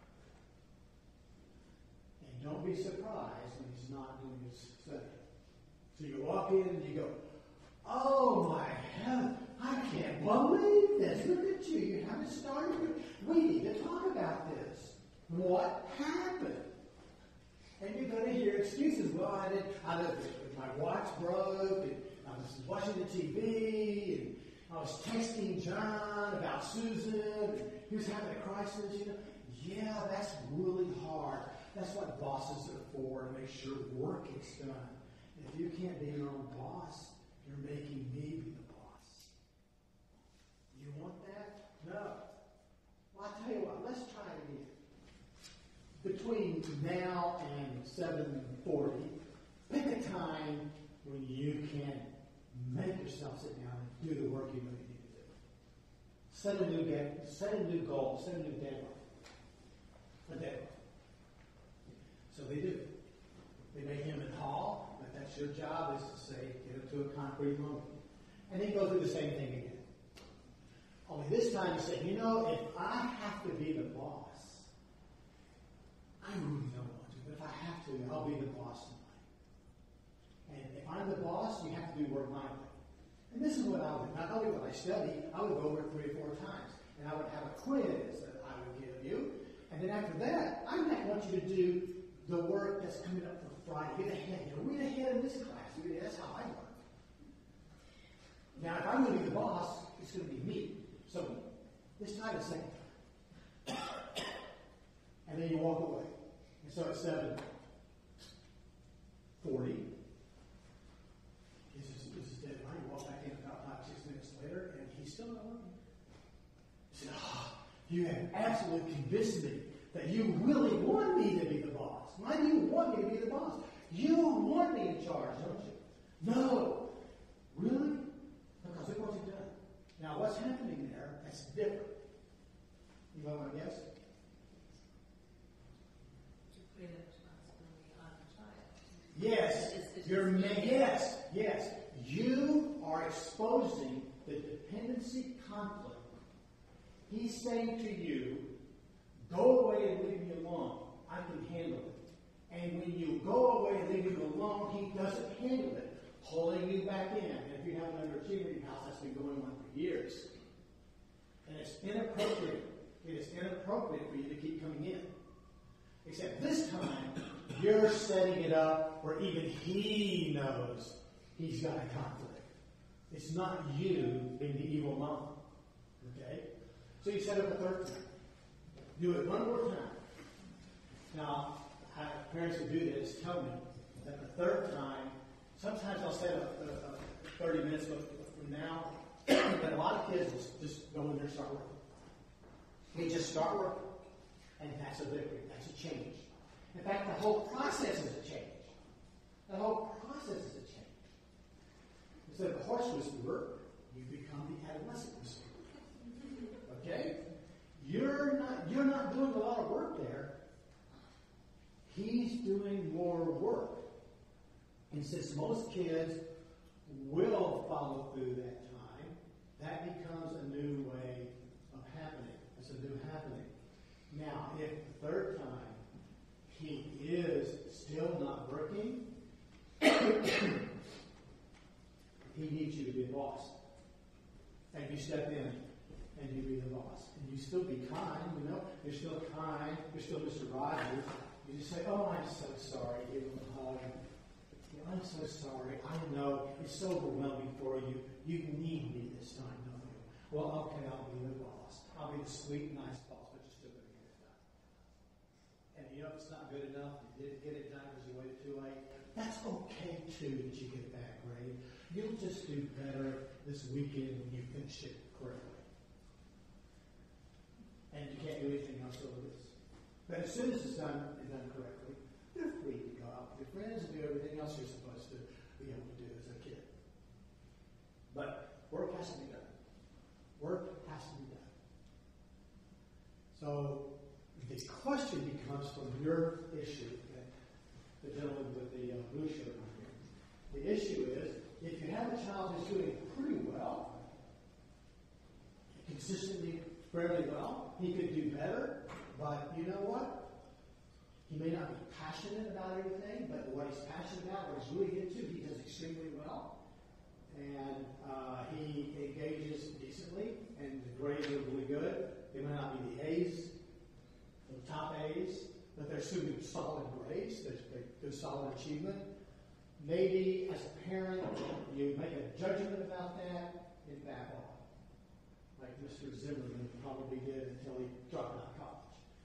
And don't be surprised when he's not doing his study. So you walk in and you go, oh my heaven, I can't believe this. Look at you. You haven't started. We need to talk about this. What happened? And you're going to hear excuses. Well, I did. I did. My watch broke, and I was watching the T V, and I was texting John about Susan, and he was having a crisis. You know, yeah, that's really hard. That's what bosses are for, to make sure work gets done. And if you can't be your own boss, you're making me be the boss. You want that? No. Well, I'll tell you what. Let's try it again. Between now and seven forty, pick a time when you can make yourself sit down and do the work you really need to do. Set a new get, set a new goal, set a new deadline. A deadline. So they do. They make him in hall, but that's your job, is to say, get him to a concrete moment. And then go through the same thing again. Only this time you say, you know, if I have to be the boss, I really don't want to, but if I have to, I'll be the boss tonight. And if I'm the boss, you have to do work my way. And this is what I would do. Not only would I study, I would go over it three or four times. And I would have a quiz that I would give you. And then after that, I might want you to do the work that's coming up for Friday. Get ahead. You know, read ahead in this class. That's how I work. Now, if I'm going to be the boss, it's going to be me. So, this time is second time. And then you walk away. And so at seven forty, this is, this is deadline. You walk back in about five, six minutes later, and he's still not working. He said, oh, you have absolutely convinced me that you really want me to be the boss. Why do you want me to be the boss? You want me in charge, don't you? No. Really? Because look what you've done. Now, what's happening there that's different? You know what I guess? Yes, you're ma- yes, yes. You are exposing the dependency conflict. He's saying to you, go away and leave me alone. I can handle it. And when you go away and leave him alone, he doesn't handle it, pulling you back in. And if you have an underachiever in your house, that's been going on for years. And it's inappropriate. It is inappropriate for you to keep coming in. Except this time, you're setting it up where even he knows he's got a conflict. It's not you being the evil mom. Okay? So you set up a third time. Do it one more time. Now, I, parents who do this tell me that the third time, sometimes I'll set up uh, uh, thirty minutes from now, but a lot of kids will just go in there and start working. They just start working. And that's a victory. That's a change. In fact, the whole process is a change. The whole process is a change. instead of a harsh whisperer, you become the adolescent whisperer. Okay? You're not, you're not doing a lot of work there. He's doing more work. And since most kids will follow through that time, that becomes a new way of happening. It's a new happening. Now, if the third time he is still not working, he needs you to be a boss. And you step in and you be the boss. And you still be kind, you know. You're still kind. You're still Mister Rogers. You just say, oh, I'm so sorry. Give him a hug. I'm so sorry. I know it's so overwhelming for you. You need me this time, don't you? Well, okay, I'll be the boss. I'll be the sweet, nice boss, but you're still going to get it done. And you know, if it's not good enough, you didn't get it done because you waited too late, that's okay, too, that you get a bad grade. You'll just do better this weekend when you finish it correctly. And you can't do anything else over this. But as soon as it's done and done correctly, you're free to go out with your friends and do everything else you're supposed to be able to do as a kid. But work has to be done. Work has to be done. So the question becomes from your issue, that the gentleman with the uh, blue shirt on here. The issue is, if you have a child who's doing pretty well, consistently fairly well, he could do better, but you know what? He may not be passionate about everything, but what he's passionate about, what he's really into, he does extremely well. And uh, he engages decently, and the grades are really good. They may not be the A's, the top A's, but they're still good solid grades. They're, they're good solid achievement. Maybe as a parent, you make a judgment about that and back off. Like Mister Zimmerman probably did until he dropped out of college.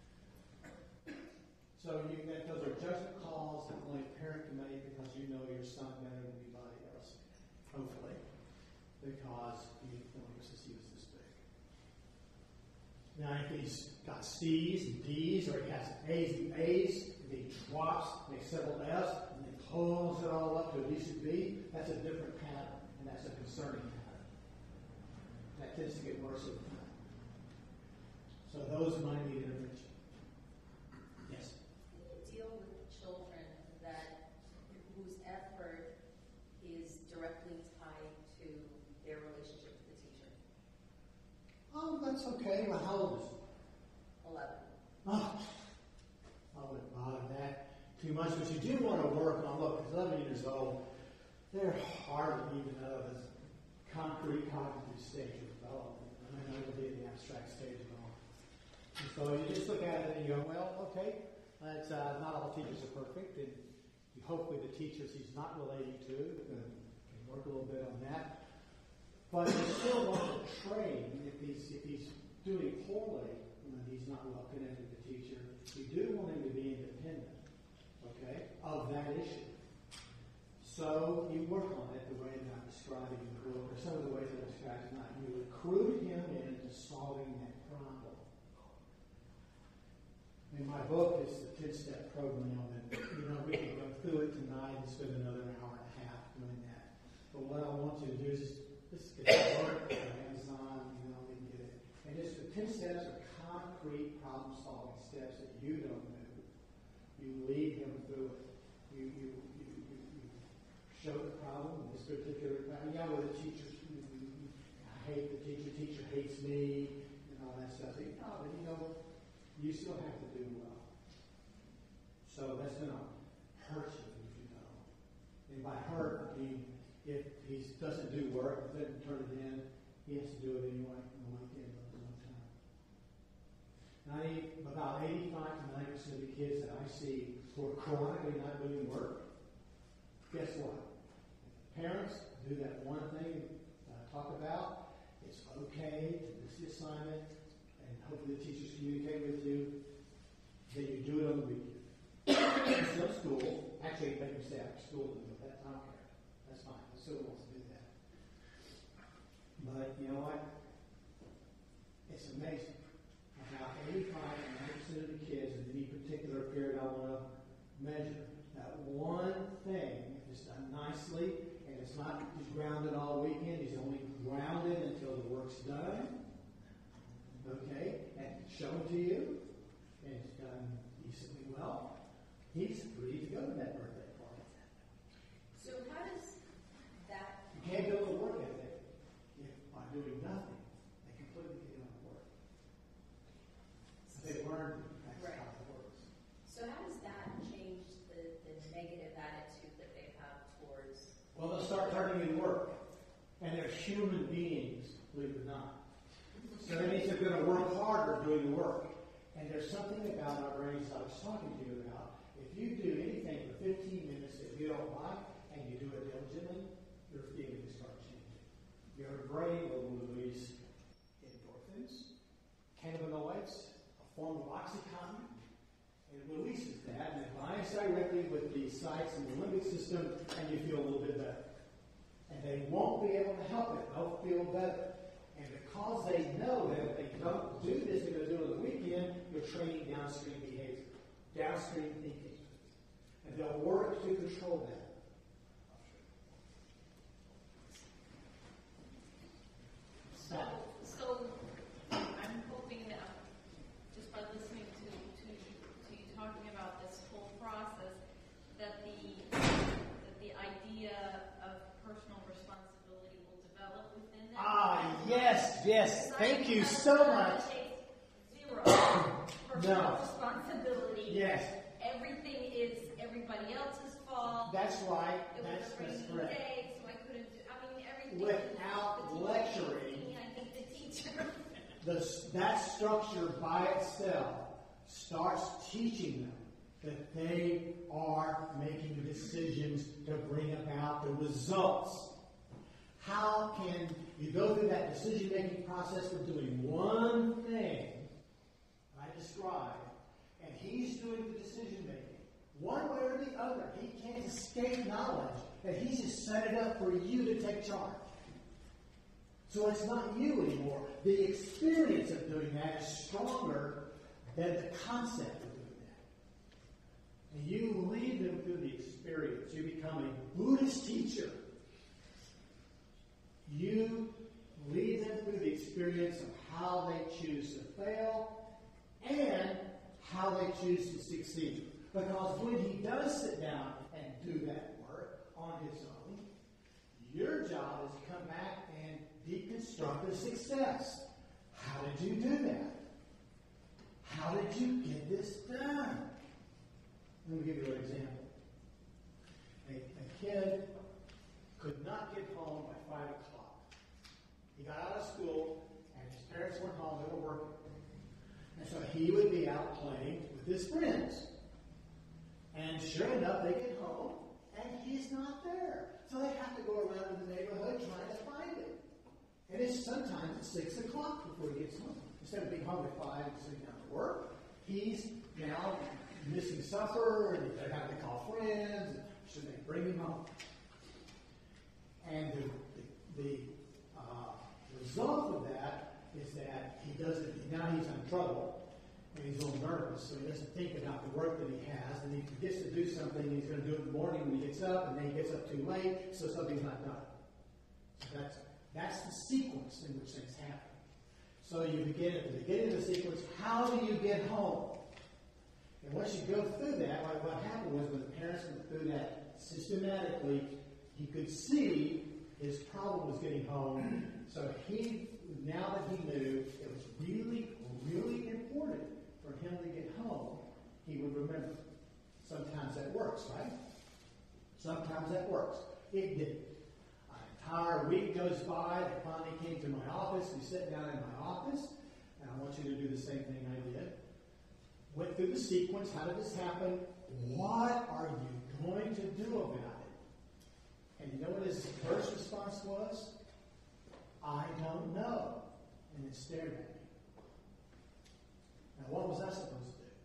So you, that, those are judgment calls that only a parent can make because you know your son better than anybody else, hopefully, because you know since he was this big. Now, if he's got C's and D's, or he has A's and A's, if he drops, makes several F's, and then pulls it all up to a decent B, that's a different pattern, and that's a concerning pattern. That tends to get worse over time. So those might need intervention. Yes? Deal with children that whose effort is directly tied to their relationship with the teacher. Oh, that's okay. Well, how old is he? Eleven. Oh, I wouldn't bother that too much. But you do want to work on, look, he's eleven years old. They're hardly even out of his concrete cognitive stage of development. I mean, it'll be in the abstract stage at all. And so you just look at it and you go, well, okay. That's, uh, not all teachers are perfect, and hopefully the teachers he's not relating to can, can work a little bit on that. But you still want to train if he's if he's doing poorly and he's not well connected with the teacher. You do want him to be independent, okay, of that issue. So you work on it the way that I'm describing in the book, or some of the ways that I'm describing tonight. You recruit him into solving that problem. In my book, it's the ten-step program, and you know we can go through it tonight and spend another hour and a half doing that. But what I want you to do is just, just get the work, hands on, you know, and get it. And just the ten steps are concrete problem-solving steps that you don't do. You lead him through it. You you you, you, you show the problem, this particular problem. Yeah, with the teachers, I hate the teacher. Teacher hates me, and all that stuff. So, no, but you know. You still have to do well. So that's going to hurt you, if you know. And by hurt, I mean, if he doesn't do work, doesn't turn it in, he has to do it anyway on the weekend of his own time. ninety, about eighty-five to ninety percent of the kids that I see who are chronically not doing work, guess what? If parents do that one thing that I talk about, it's okay to miss the assignment, and hopefully the teachers communicate with you, then you do it on the weekend. Some school, actually make them stay after school and do that. I don't care. That's fine. The school wants to do that. But you know what? It's amazing. About eighty-five to ninety percent of the kids in any particular period I want to measure, that one thing, if it's done nicely and it's not grounded all weekend. He's only grounded until the work's done. Okay? And shown to you. And it's done decently well. He's free to go to that birthday party. So how does that... You can't build a work ethic if by doing nothing, they completely get on work. They learn that's Right. how it works. So how does that change the, the negative attitude that they have towards... Well, they'll start turning in work. And they're human beings, believe it or not. So that means they're going to work harder doing the work. And there's something about our brains I was talking to you about. If you do anything for fifteen minutes that you don't like and you do it diligently, your feelings start changing. Your brain will release endorphins, cannabinoids, a form of oxycontin. It releases that and it binds directly with the sites in the limbic system and you feel a little bit better. And they won't be able to help it. They'll feel better. And because they know that if they don't do this, they're going to do it on the weekend, you're training downstream behavior, downstream thinking. And they'll work to control that. So, so I'm hoping that just by listening to, to, to you talking about this whole process, that the that the idea of personal responsibility will develop within them. Ah, yes, yes. Thank you so much. Zero personal No. responsibility. Yes, Everything is everybody else's fault. that's right. It That's, was a that's rainy correct. day, so I couldn't do. I mean, everything. Without the teacher lecturing. was me, I think the teacher. The, that structure by itself starts teaching them that they are making decisions to bring about the results. How can you go through that decision-making process of doing one thing I described, and he's doing the decision-making, one way or the other. He can't escape knowledge, and he's just set it up for you to take charge. So it's not you anymore. The experience of doing that is stronger than the concept of doing that. And you lead them through the experience. You become a Buddhist teacher. You lead them through the experience of how they choose to fail and how they choose to succeed. Because when he does sit down and do that work on his own, your job is to come back and deconstruct the success. How did you do that? How did you get this done? Let me give you an example. A, a kid could not get home by five o'clock. He got out of school, and his parents weren't home, they were working. And so he would be out playing with his friends. And sure enough, they get home, and he's not there. So they have to go around in the neighborhood trying to find him. And it's sometimes it's six o'clock before he gets home. Instead of being home at five and sitting down to work, he's now missing supper, and they're having to call friends. And should they bring him home? And the, the, the uh, result of that is that he doesn't, now he's in trouble, and he's a little nervous, so he doesn't think about the work that he has, and he forgets to do something, and he's going to do it in the morning when he gets up, and then he gets up too late, so something's not done. So that's, that's the sequence in which things happen. So you begin at the beginning of the sequence, how do you get home? And once you go through that, like what happened was when the parents went through that systematically, he could see his problem was getting home. So he, now that he knew it was really, really important for him to get home, he would remember. Sometimes that works, right? Sometimes that works. It didn't. An entire week goes by, they finally came to my office, we sat down in my office, and I want you to do the same thing I did. Went through the sequence, how did this happen? What are you going to do about it? And you know what his first response was? I don't know. And it stared at me. Now what was I supposed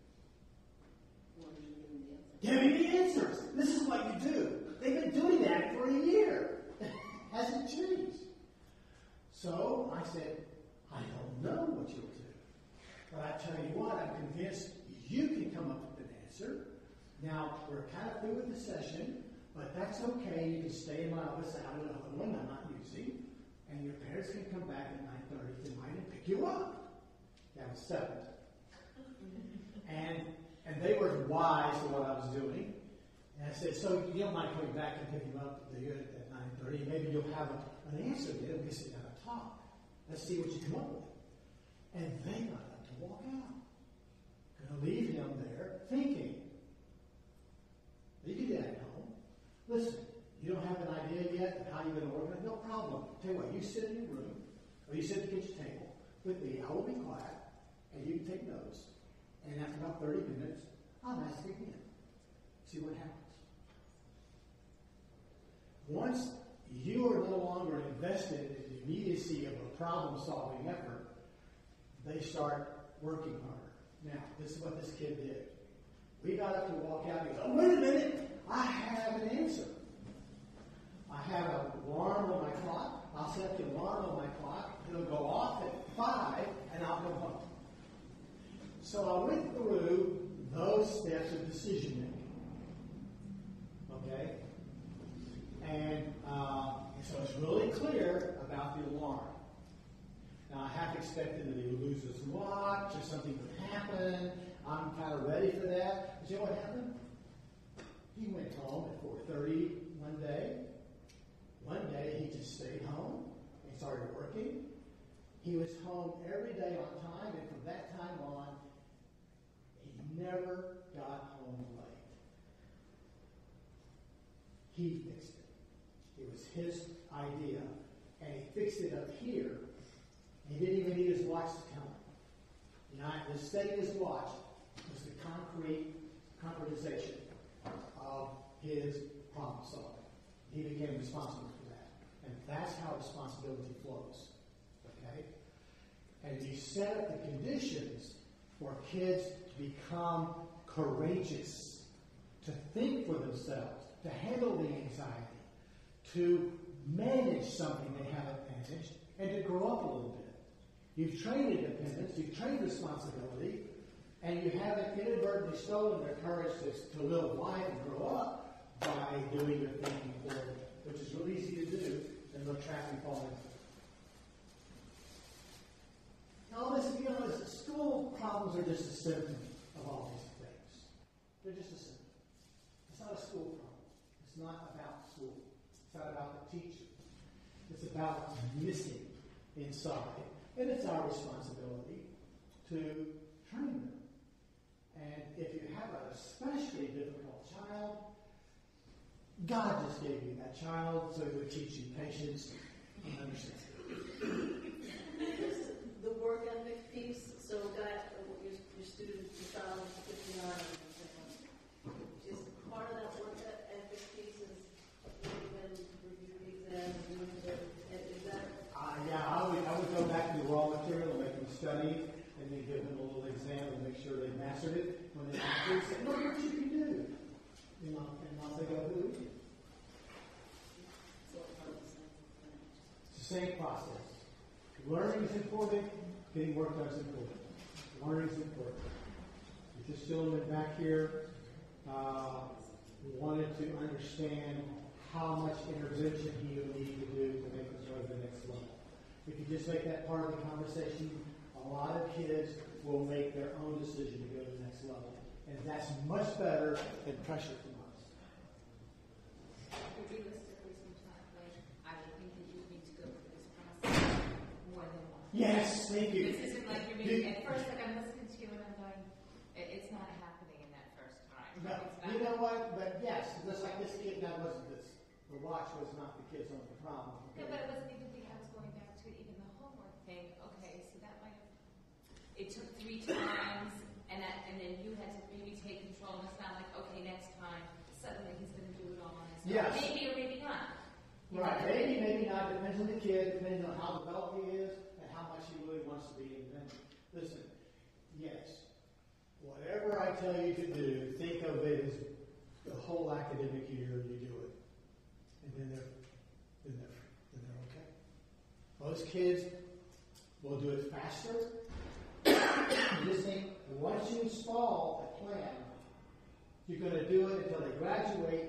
to do? Give me the answers. This is what you do. They've been doing that for a year. Hasn't changed. So I said, I don't know what you'll do. But I tell you what, I'm convinced you can come up with an answer. Now, we're kind of through with the session. But that's okay. You can stay in my office out in another one I'm not using, and your parents can come back at nine thirty tonight and pick you up. That was seven. And and they were wise to what I was doing. And I said, so you don't mind coming back and picking up the unit at nine thirty? Maybe you'll have a, an answer then. We can sit down and talk. Let's see what you come up with. And they got up to walk out. Going to leave him there thinking. You can do that at home. Listen, you don't have an idea yet of how you're going to organize? No problem. Tell you what, you sit in your room, or you sit at the kitchen table with me. I will be quiet, and you can take notes. And after about thirty minutes, I'll ask again. See what happens. Once you are no longer invested in the immediacy of a problem-solving effort, they start working harder. Now, this is what this kid did. We got up to walk out. He goes, oh, wait a minute. I have an answer. I have an alarm on my clock. I'll set the alarm on my clock. It'll go off at five, and I'll go home. So I went through those steps of decision making. Okay? And uh, so it's really clear about the alarm. Now, I half expected that he would lose his watch or something would happen. I'm kind of ready for that. But you know what happened? He went home at four thirty one day. One day, he just stayed home and started working. He was home every day on time, and from that time on, he never got home late. He fixed it. It was his idea, and he fixed it up here. He didn't even need his watch to tell him. You know, the setting his watch was the concrete concretization of his problem solving. He became responsible for that. And that's how responsibility flows. Okay? And you set up the conditions for kids to become courageous, to think for themselves, to handle the anxiety, to manage something they haven't managed, and to grow up a little bit. You've trained independence, you've trained responsibility, and you haven't inadvertently stolen their courage to, to live life and grow up by doing the thinking for them, which is really easy to do, and the trap we fall into. Now, this, you know, this, school problems are just a symptom of all these things. They're just a symptom. It's not a school problem. It's not about school. It's not about the teacher. It's about missing inside. And it's our responsibility to train them. And if you have an especially difficult child, God just gave you that child so he would teach you patience and understanding. The work ethic piece, so that your, your student, your child is fifty-nine, is part of that work ethic piece is when review the exam, is that? Uh, yeah, I would, I would go back to the raw material and make them study, and then give them a little exam and make sure they mastered it. When they master it, say, look what you can do. You know, and I'll say, go, who is it? It's the same process. Learning is important. Getting work done is important. Learning is important. This gentleman back here uh, wanted to understand how much intervention he would need to do to make us go to the next level. If you just make that part of the conversation, a lot of kids will make their own decision to go to the next level. And that's much better than pressure from us. Realistically, sometimes I would think that you need to go through this process more than once. Yes, thank you. This isn't like you're meeting at first, like I'm listening to you and I'm going, it, it's not happening in that first time. No, It's not you know what? But yes, just like this kid, that wasn't this. The watch was not the kid's only problem. No, but it wasn't even the, I was going back to even the homework thing. Okay, so that might have, it took three times, and that, and then you had to maybe take control, and it's not like, okay, next time, suddenly he's going to do it all on his own. Yes. Maybe or maybe not. You Right, know? maybe, maybe not. Depends on the kid, depends on how developed he is, and how much he really wants to be independent. Listen, yes, whatever I tell you to do, think of it as the whole academic year you do it. And then they're, then they're, then they're okay. Most kids will do it faster. You just think, once you install a plan, you're going to do it until they graduate,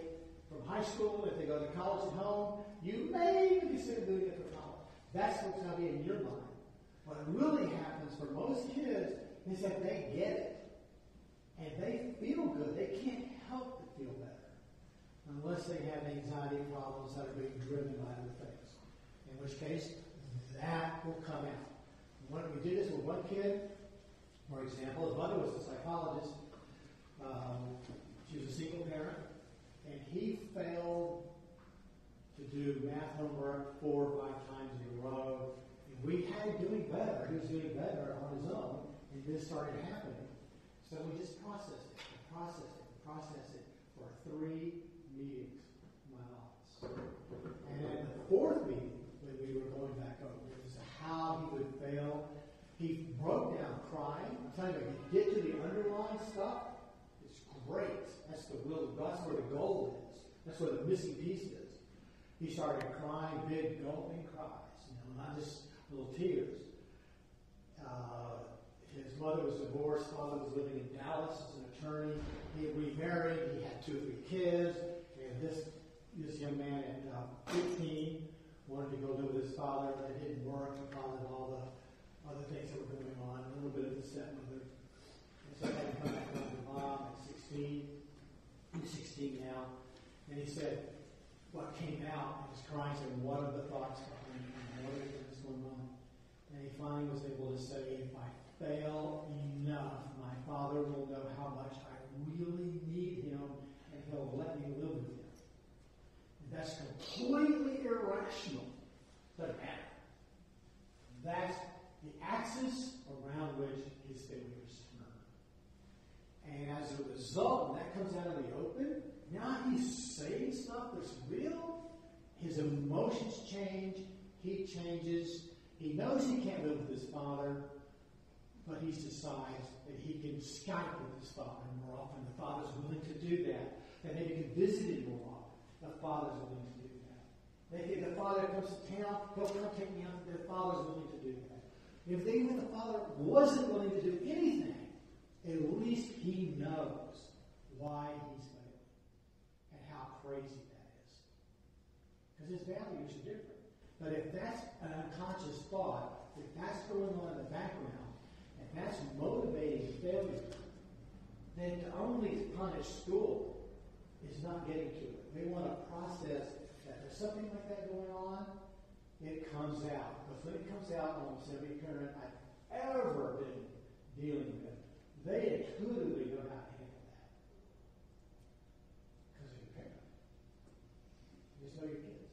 from high school, if they go to college at home, you may consider doing it for college. That's what's going to be in your mind. What really happens for most kids is that they get it. And they feel good. They can't help but feel better. Unless they have anxiety problems that are being driven by other things. In which case, that will come out. When we did this with one kid, for example, his mother was a psychologist. Um, she was a single parent. And he failed to do math homework four or five times in a row. And we had him doing better. He was doing better on his own. And this started happening. So we just processed it, and processed it, and processed it for three meetings in my office. And then the fourth meeting, when we were going back over this, how he would fail, he broke down crying. I'm telling you, if you get to the underlying stuff, it's great. That's the will. That's where the gold is. That's where the missing piece is. He started crying, big gulping cries, you know, not just little tears. Uh, his mother was divorced. Father was living in Dallas as an attorney. He had remarried. He had two or three kids. And this this young man at uh, fifteen wanted to go live with his father. That didn't work because of all the other things that were going on. A little bit of the stepmother. And so he had to come back home to mom at sixteen. He's sixteen now. And he said, what came out, he was crying, saying, what are the thoughts behind it? What is going on? And he finally was able to say, if I fail enough, my father will know how much I really need him, and he'll let me live with him. And that's completely irrational. Doesn't matter. That's the axis around which his failures turn. And as a result, when that comes out in the open, now he's saying stuff that's real. His emotions change. He changes. He knows he can't live with his father, but he decides that he can Skype with his father more often. The father's willing to do that. That maybe he can visit him more often. The father's willing to do that. Maybe if the father comes to town, he'll come take me out. The father's willing to do that. If even the father wasn't willing to do anything, at least he knows why he's failing and how crazy that is. Because his values are different. But if that's an unconscious thought, if that's going on in the background, and that's motivating failure, then to only punish school is not getting to it. They want to process that there's something like that going on, it comes out. Because when it comes out, almost every parent I've ever been dealing with, they intuitively know how to handle that. Because they're your parent. You just know your kids.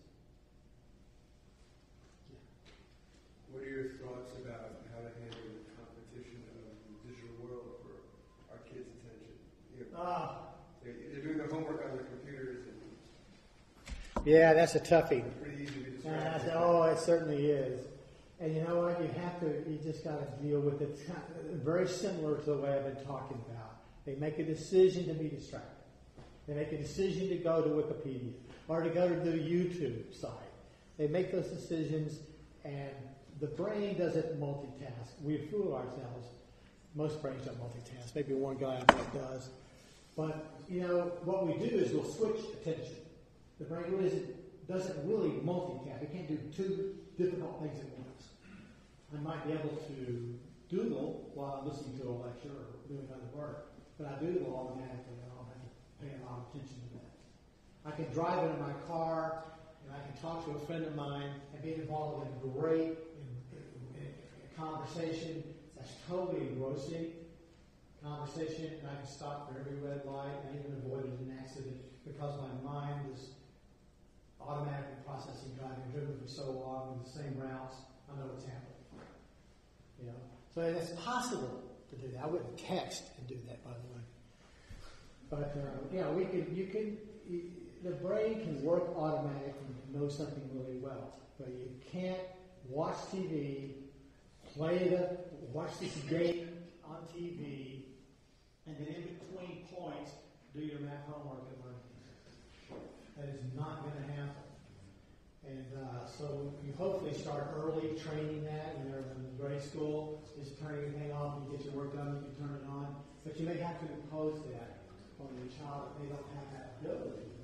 Yeah. What are your thoughts about how to handle the competition of the digital world for our kids' attention? You know, Uh, they're, they're doing their homework on their computers. And yeah, that's a toughie. it's pretty easy to be And I distracted. said, oh, it certainly is. And you know what? You have to, you just got to deal with it. It's kind of very similar to the way I've been talking about. They make a decision to be distracted. They make a decision to go to Wikipedia or to go to the YouTube site. They make those decisions, and the brain doesn't multitask. We fool ourselves. Most brains don't multitask. Maybe one guy out there does. But, you know, what we do is we'll switch attention. The brain really isn't, doesn't really multitask. It can't do two difficult things at once. I might be able to doodle while I'm listening to a lecture or doing other work, but I doodle automatically. I don't have to pay a lot of attention to that. I can drive in my car, and I can talk to a friend of mine and be involved in a great in, in, in, in conversation that's totally engrossing conversation, and I can stop for every red light and even avoided an accident because my mind is automatically processing driving, driven for so long with the same routes. I know what's happening. You know, so it's possible to do that. I wouldn't text and do that, by the way. But uh, yeah, we can. You can. The brain can work automatically to know something really well, but you can't watch T V, play the, watch this game on T V, and then in between points do your math homework and learn. That is not going to happen. And uh, so you hopefully start early training that when they're in grade school. Just turn everything off, you get your work done, you can turn it on. But you may have to impose that on your child if they don't have that ability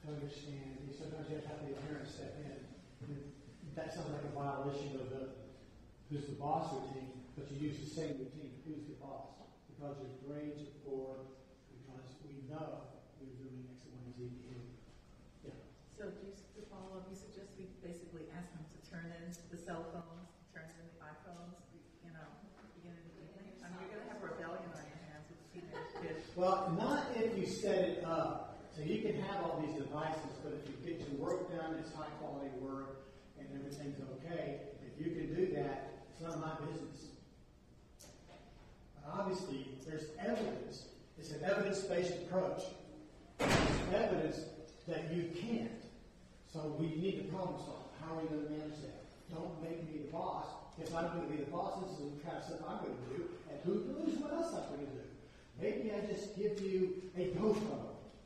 to understand. Sometimes you have to have the parent step in. That sounds like a violation of the who's the boss routine, but you use the same routine. Who's the boss? Because your grades are poor, because we know you're doing X, Y, and Z behavior. Yeah. So just to follow up, you suggest we basically ask them to turn in the cell phones, turn in the iPhones, you know, beginning of the evening? I mean, you're going to have a rebellion on your hands with the teenage kids. Well, not if you set it up. So you can have all these devices, but if you get your work done, it's high quality work, and everything's okay, if you can do that, it's none of my business. But obviously, there's evidence. It's an evidence-based approach. There's evidence that you can't. So we need to problem solve. How are you going to manage that? Don't make me the boss. If I'm going to be the boss, this is the kind of stuff I'm going to do. And who knows what else I'm going to do? Maybe I just give you a go phone.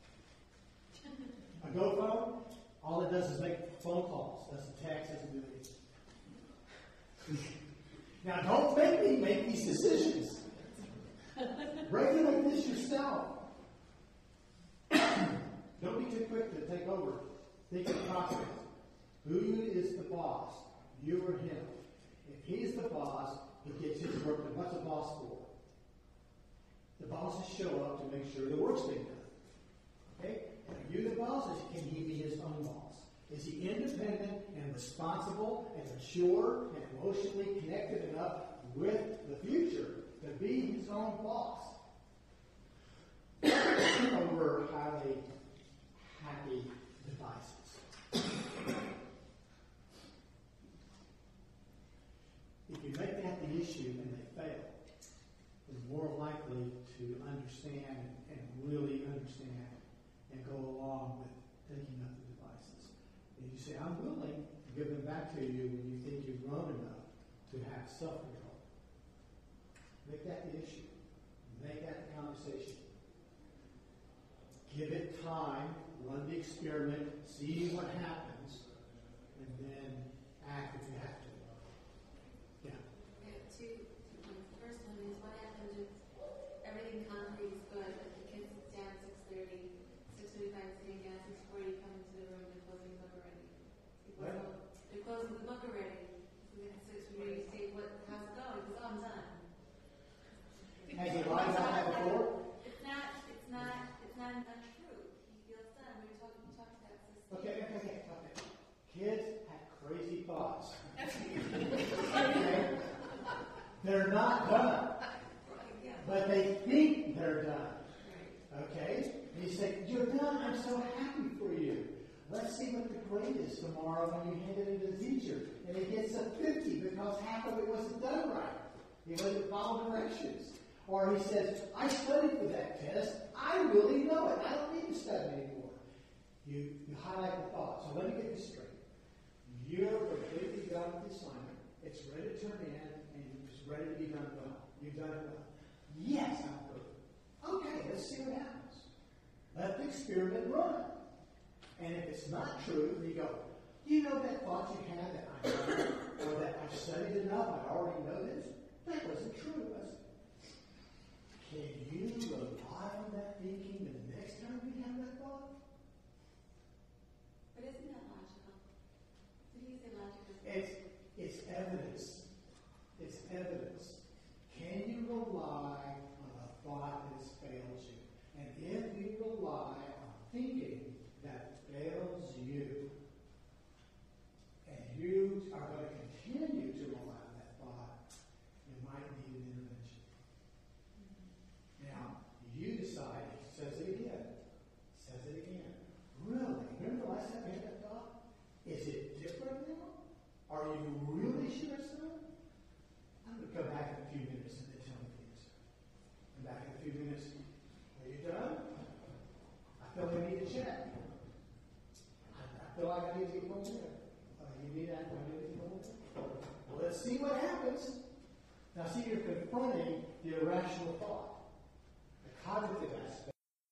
A go phone, all it does is make phone calls. Doesn't text, doesn't do anything. Now, don't make me make these decisions. Regulate this yourself. Don't be too quick to take over. Think of the process. Who is the boss? You or him? If he's the boss, he gets his work done. What's a boss for? The bosses show up to make sure the work's being done. Okay? And are you the boss, or can he be his own boss? Is he independent and responsible and mature and emotionally connected enough with the future to be his own boss? Over highly happy devices. If you make that the issue and they fail, they're more likely to understand and really understand and go along with taking up the devices. And you say, I'm willing to give them back to you when you think you've grown enough to have self-control. Make that the issue. Make that the conversation. Give it time, run the experiment, see what happens, and then act if you have to. Yeah. Okay, two, two points. The first one is what happens if everything concrete is good, but the kids sit down at six thirty, six thirty-five sitting down, six forty you come into the room, they're closing the book already. What? They're closing the book already. So then at six forty you say, what, how's it going? He goes, oh, I'm done. Has he lied about that before? It's not, it's not, it's not untrue. He feels done. We were talking, we talked about this. Okay, okay, okay, okay. Kids have crazy thoughts. Okay? They're not done. But they think they're done. Okay? And you say, you're done. I'm so happy for you. Let's see what the grade is tomorrow when you hand it to the teacher. And he gets a fifty because half of it wasn't done right. He wasn't following directions. Or he says, I studied for that test. I really know it. I don't need to study anymore. You, you highlight the thought. So let me get this straight. You're completely done with the assignment. It's ready to turn in, and it's ready to be done well. You've done it well. Yes, I'm perfect. Okay, let's see what happens. Let the experiment run. And if it's not true, then you go, you know that thought you had that I know, or that I've studied enough, I already know this? That wasn't true, was it? Can you rely on that thinking the next time you have that thought? But isn't that logical? Did he say logical? It's, it's evidence. It's evidence. Can you rely on a thought that has failed you? And if you rely on thinking that fails you, and you are going to continue to rely on that thought, you might need an intervention. Mm-hmm. Now, you decide, he says it again, says it again. Really? Remember the last time you had that thought? Is it different now? Are you really sure it's not? I'm going to come back in a few minutes and then tell me the answer. Come back in a few minutes. Are you done? I feel like I need to check. I, I feel like I need to get more there. Uh, you need that? I need to get more there. Well, let's see what happens. Now, see, you're confronting the irrational thought, the cognitive aspect.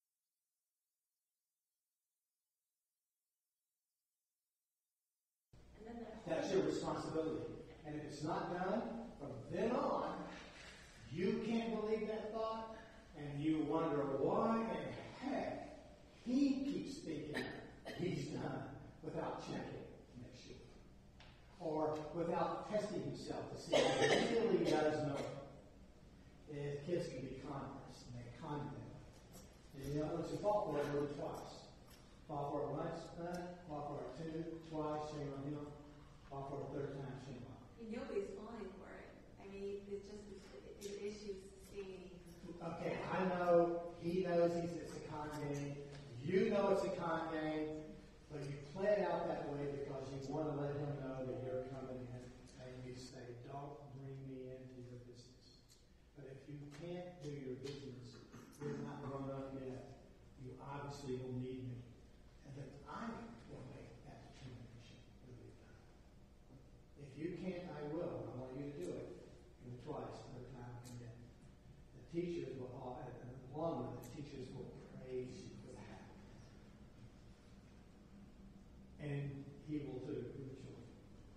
That's your responsibility. And if it's not done, from then on, you can't believe that thought, and you wonder why in heck he keeps thinking he's done without checking next year. Or without testing himself to see if he really does know. If kids can be converts, and they con them. And you know, it's a fall for it really twice. Fall for it once, uh, fall for it two, twice, shame on him. Fall for it a third time, shame on him. And nobody's falling for it. I mean, it's just the issues sustaining. Okay, I know he knows he's, it's a con game. You know it's a con game, but you play it out that way because you want to let him know that you're coming in, and you say, "Don't bring me into your business." But if you can't do your business, you're not grown up yet. You obviously will need me, and then I will make that determination when you're done. If you can't, I will. I want you to do it. And twice, third time, and then the teachers will all, and along with the teachers will praise you for that. And he will too, for the children.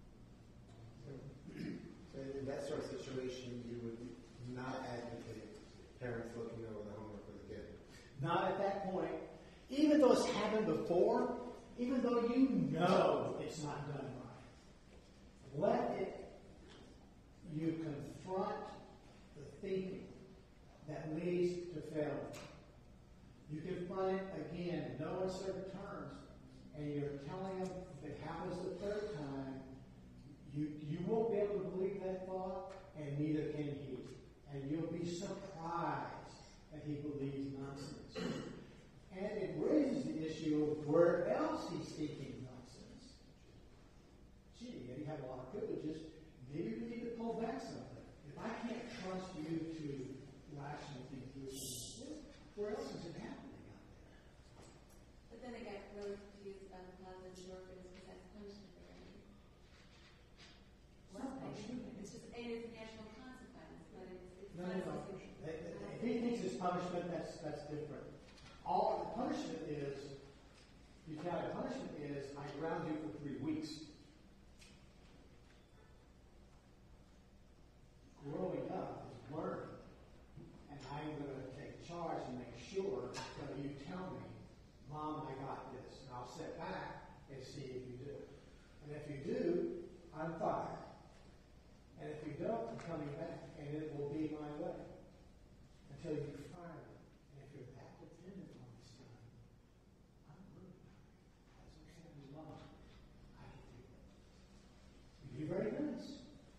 So in that sort of situation, you would not advocate parents looking over the homework for the kid? Not at that point. Even though it's happened before, even though you know it's not done right, let it, you confront the thinking that leads to failure. You confront it again, no uncertain terms, and you're telling them if it happens the third time, you, you won't be able to believe that thought, and neither can he. And you'll be surprised that he believes nonsense. And it raises the issue of where else he's thinking nonsense. Gee, you have a lot of privileges. Maybe we need to pull back something. If I can't trust you to rationally think through things, where else is it happening out there? But then I got really confused about the positive endorphins because that's punishment already. It's not punishment. It's just, and it's a natural consequence, but it's, it's No, not no, no. something- If he thinks it's punishment, that's that's different. All the punishment is, you tell the punishment is, I ground you for three weeks. Growing up is learning, and I'm going to take charge and make sure that you tell me, Mom, I got this, and I'll sit back and see if you do. And if you do, I'm fired. And if you don't, I'm coming back, and it will be my way until you fire me. And if you're that dependent on this son, I'm worried about it. That's okay, I'm mom. I can do it. You be very nice.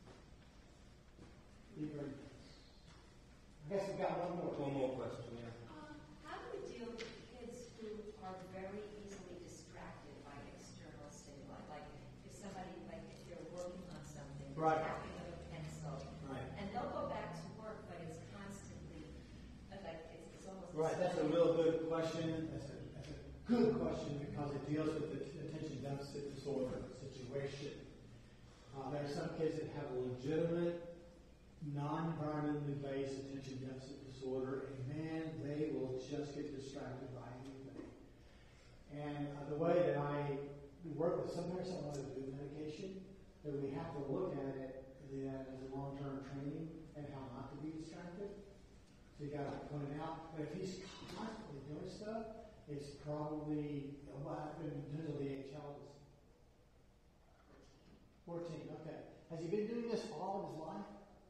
Be very nice. I guess we've got one more. One more question, yeah. Um, how do we deal with kids who are very easily distracted by external stimuli? Like if somebody, like if you're working on something, Right. tapping with a pencil, Right. and they'll go back to work, but it's constantly uh, like it's, it's almost Right, that's a real good question. That's a, that's a good question because it deals with the t- attention deficit disorder situation. Uh, there are some kids that have a legitimate, non-environmentally based attention deficit disorder, and man, they will just get distracted by anything. And uh, the way that I work with some parents that want to do medication, that we have to look at it then as a long-term training and how not to be distracted. So you got to point it out. But if he's constantly doing stuff, it's probably what happened until the age child is fourteen. Okay. Has he been doing this all of his life?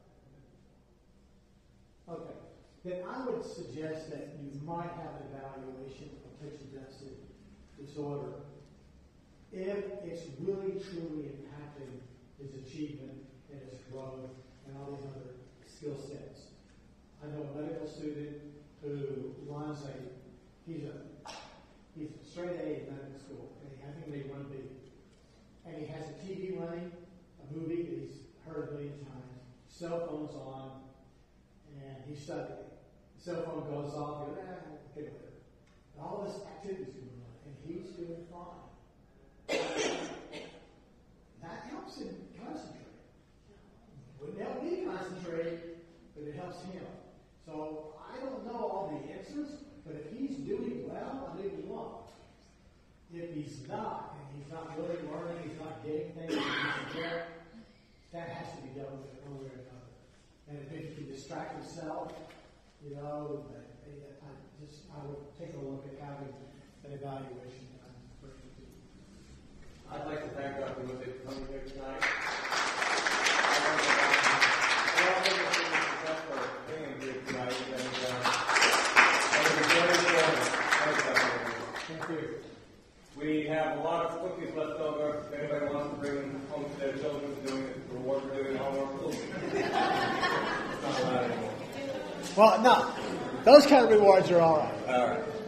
Okay. Then I would suggest that you might have an evaluation of attention deficit disorder if it's really truly impacting his achievement and his growth and all these other skill sets. I know a medical student who runs a, he's a, he's a straight A in medical school, and he, I think they one B. And he has a T V running, a movie that he's heard a million times, cell phone's on, and he's studying. The cell phone goes off, he goes, ah, get it with it. And all this activity's going on, and he's doing fine. That helps him concentrate. Wouldn't help me concentrate, but it helps him. So I don't know all the answers, but if he's doing well, I'll leave him alone. If he's not, and he's not really learning, he's not getting things, he's there, that has to be dealt with one way or another. And if he can distract himself, you know, I just I would take a look at having an evaluation done for him to I'd like to thank Doctor Whitley for coming here tonight. I want to thank you for being here tonight. And, uh, that was very important. Thanks, Doctor Whitley. Thank you. We have a lot of cookies left over. If anybody wants to bring them home to their children for doing it, reward for doing homework, it's not allowed anymore. Well, no. Those kind of rewards are all right. All right.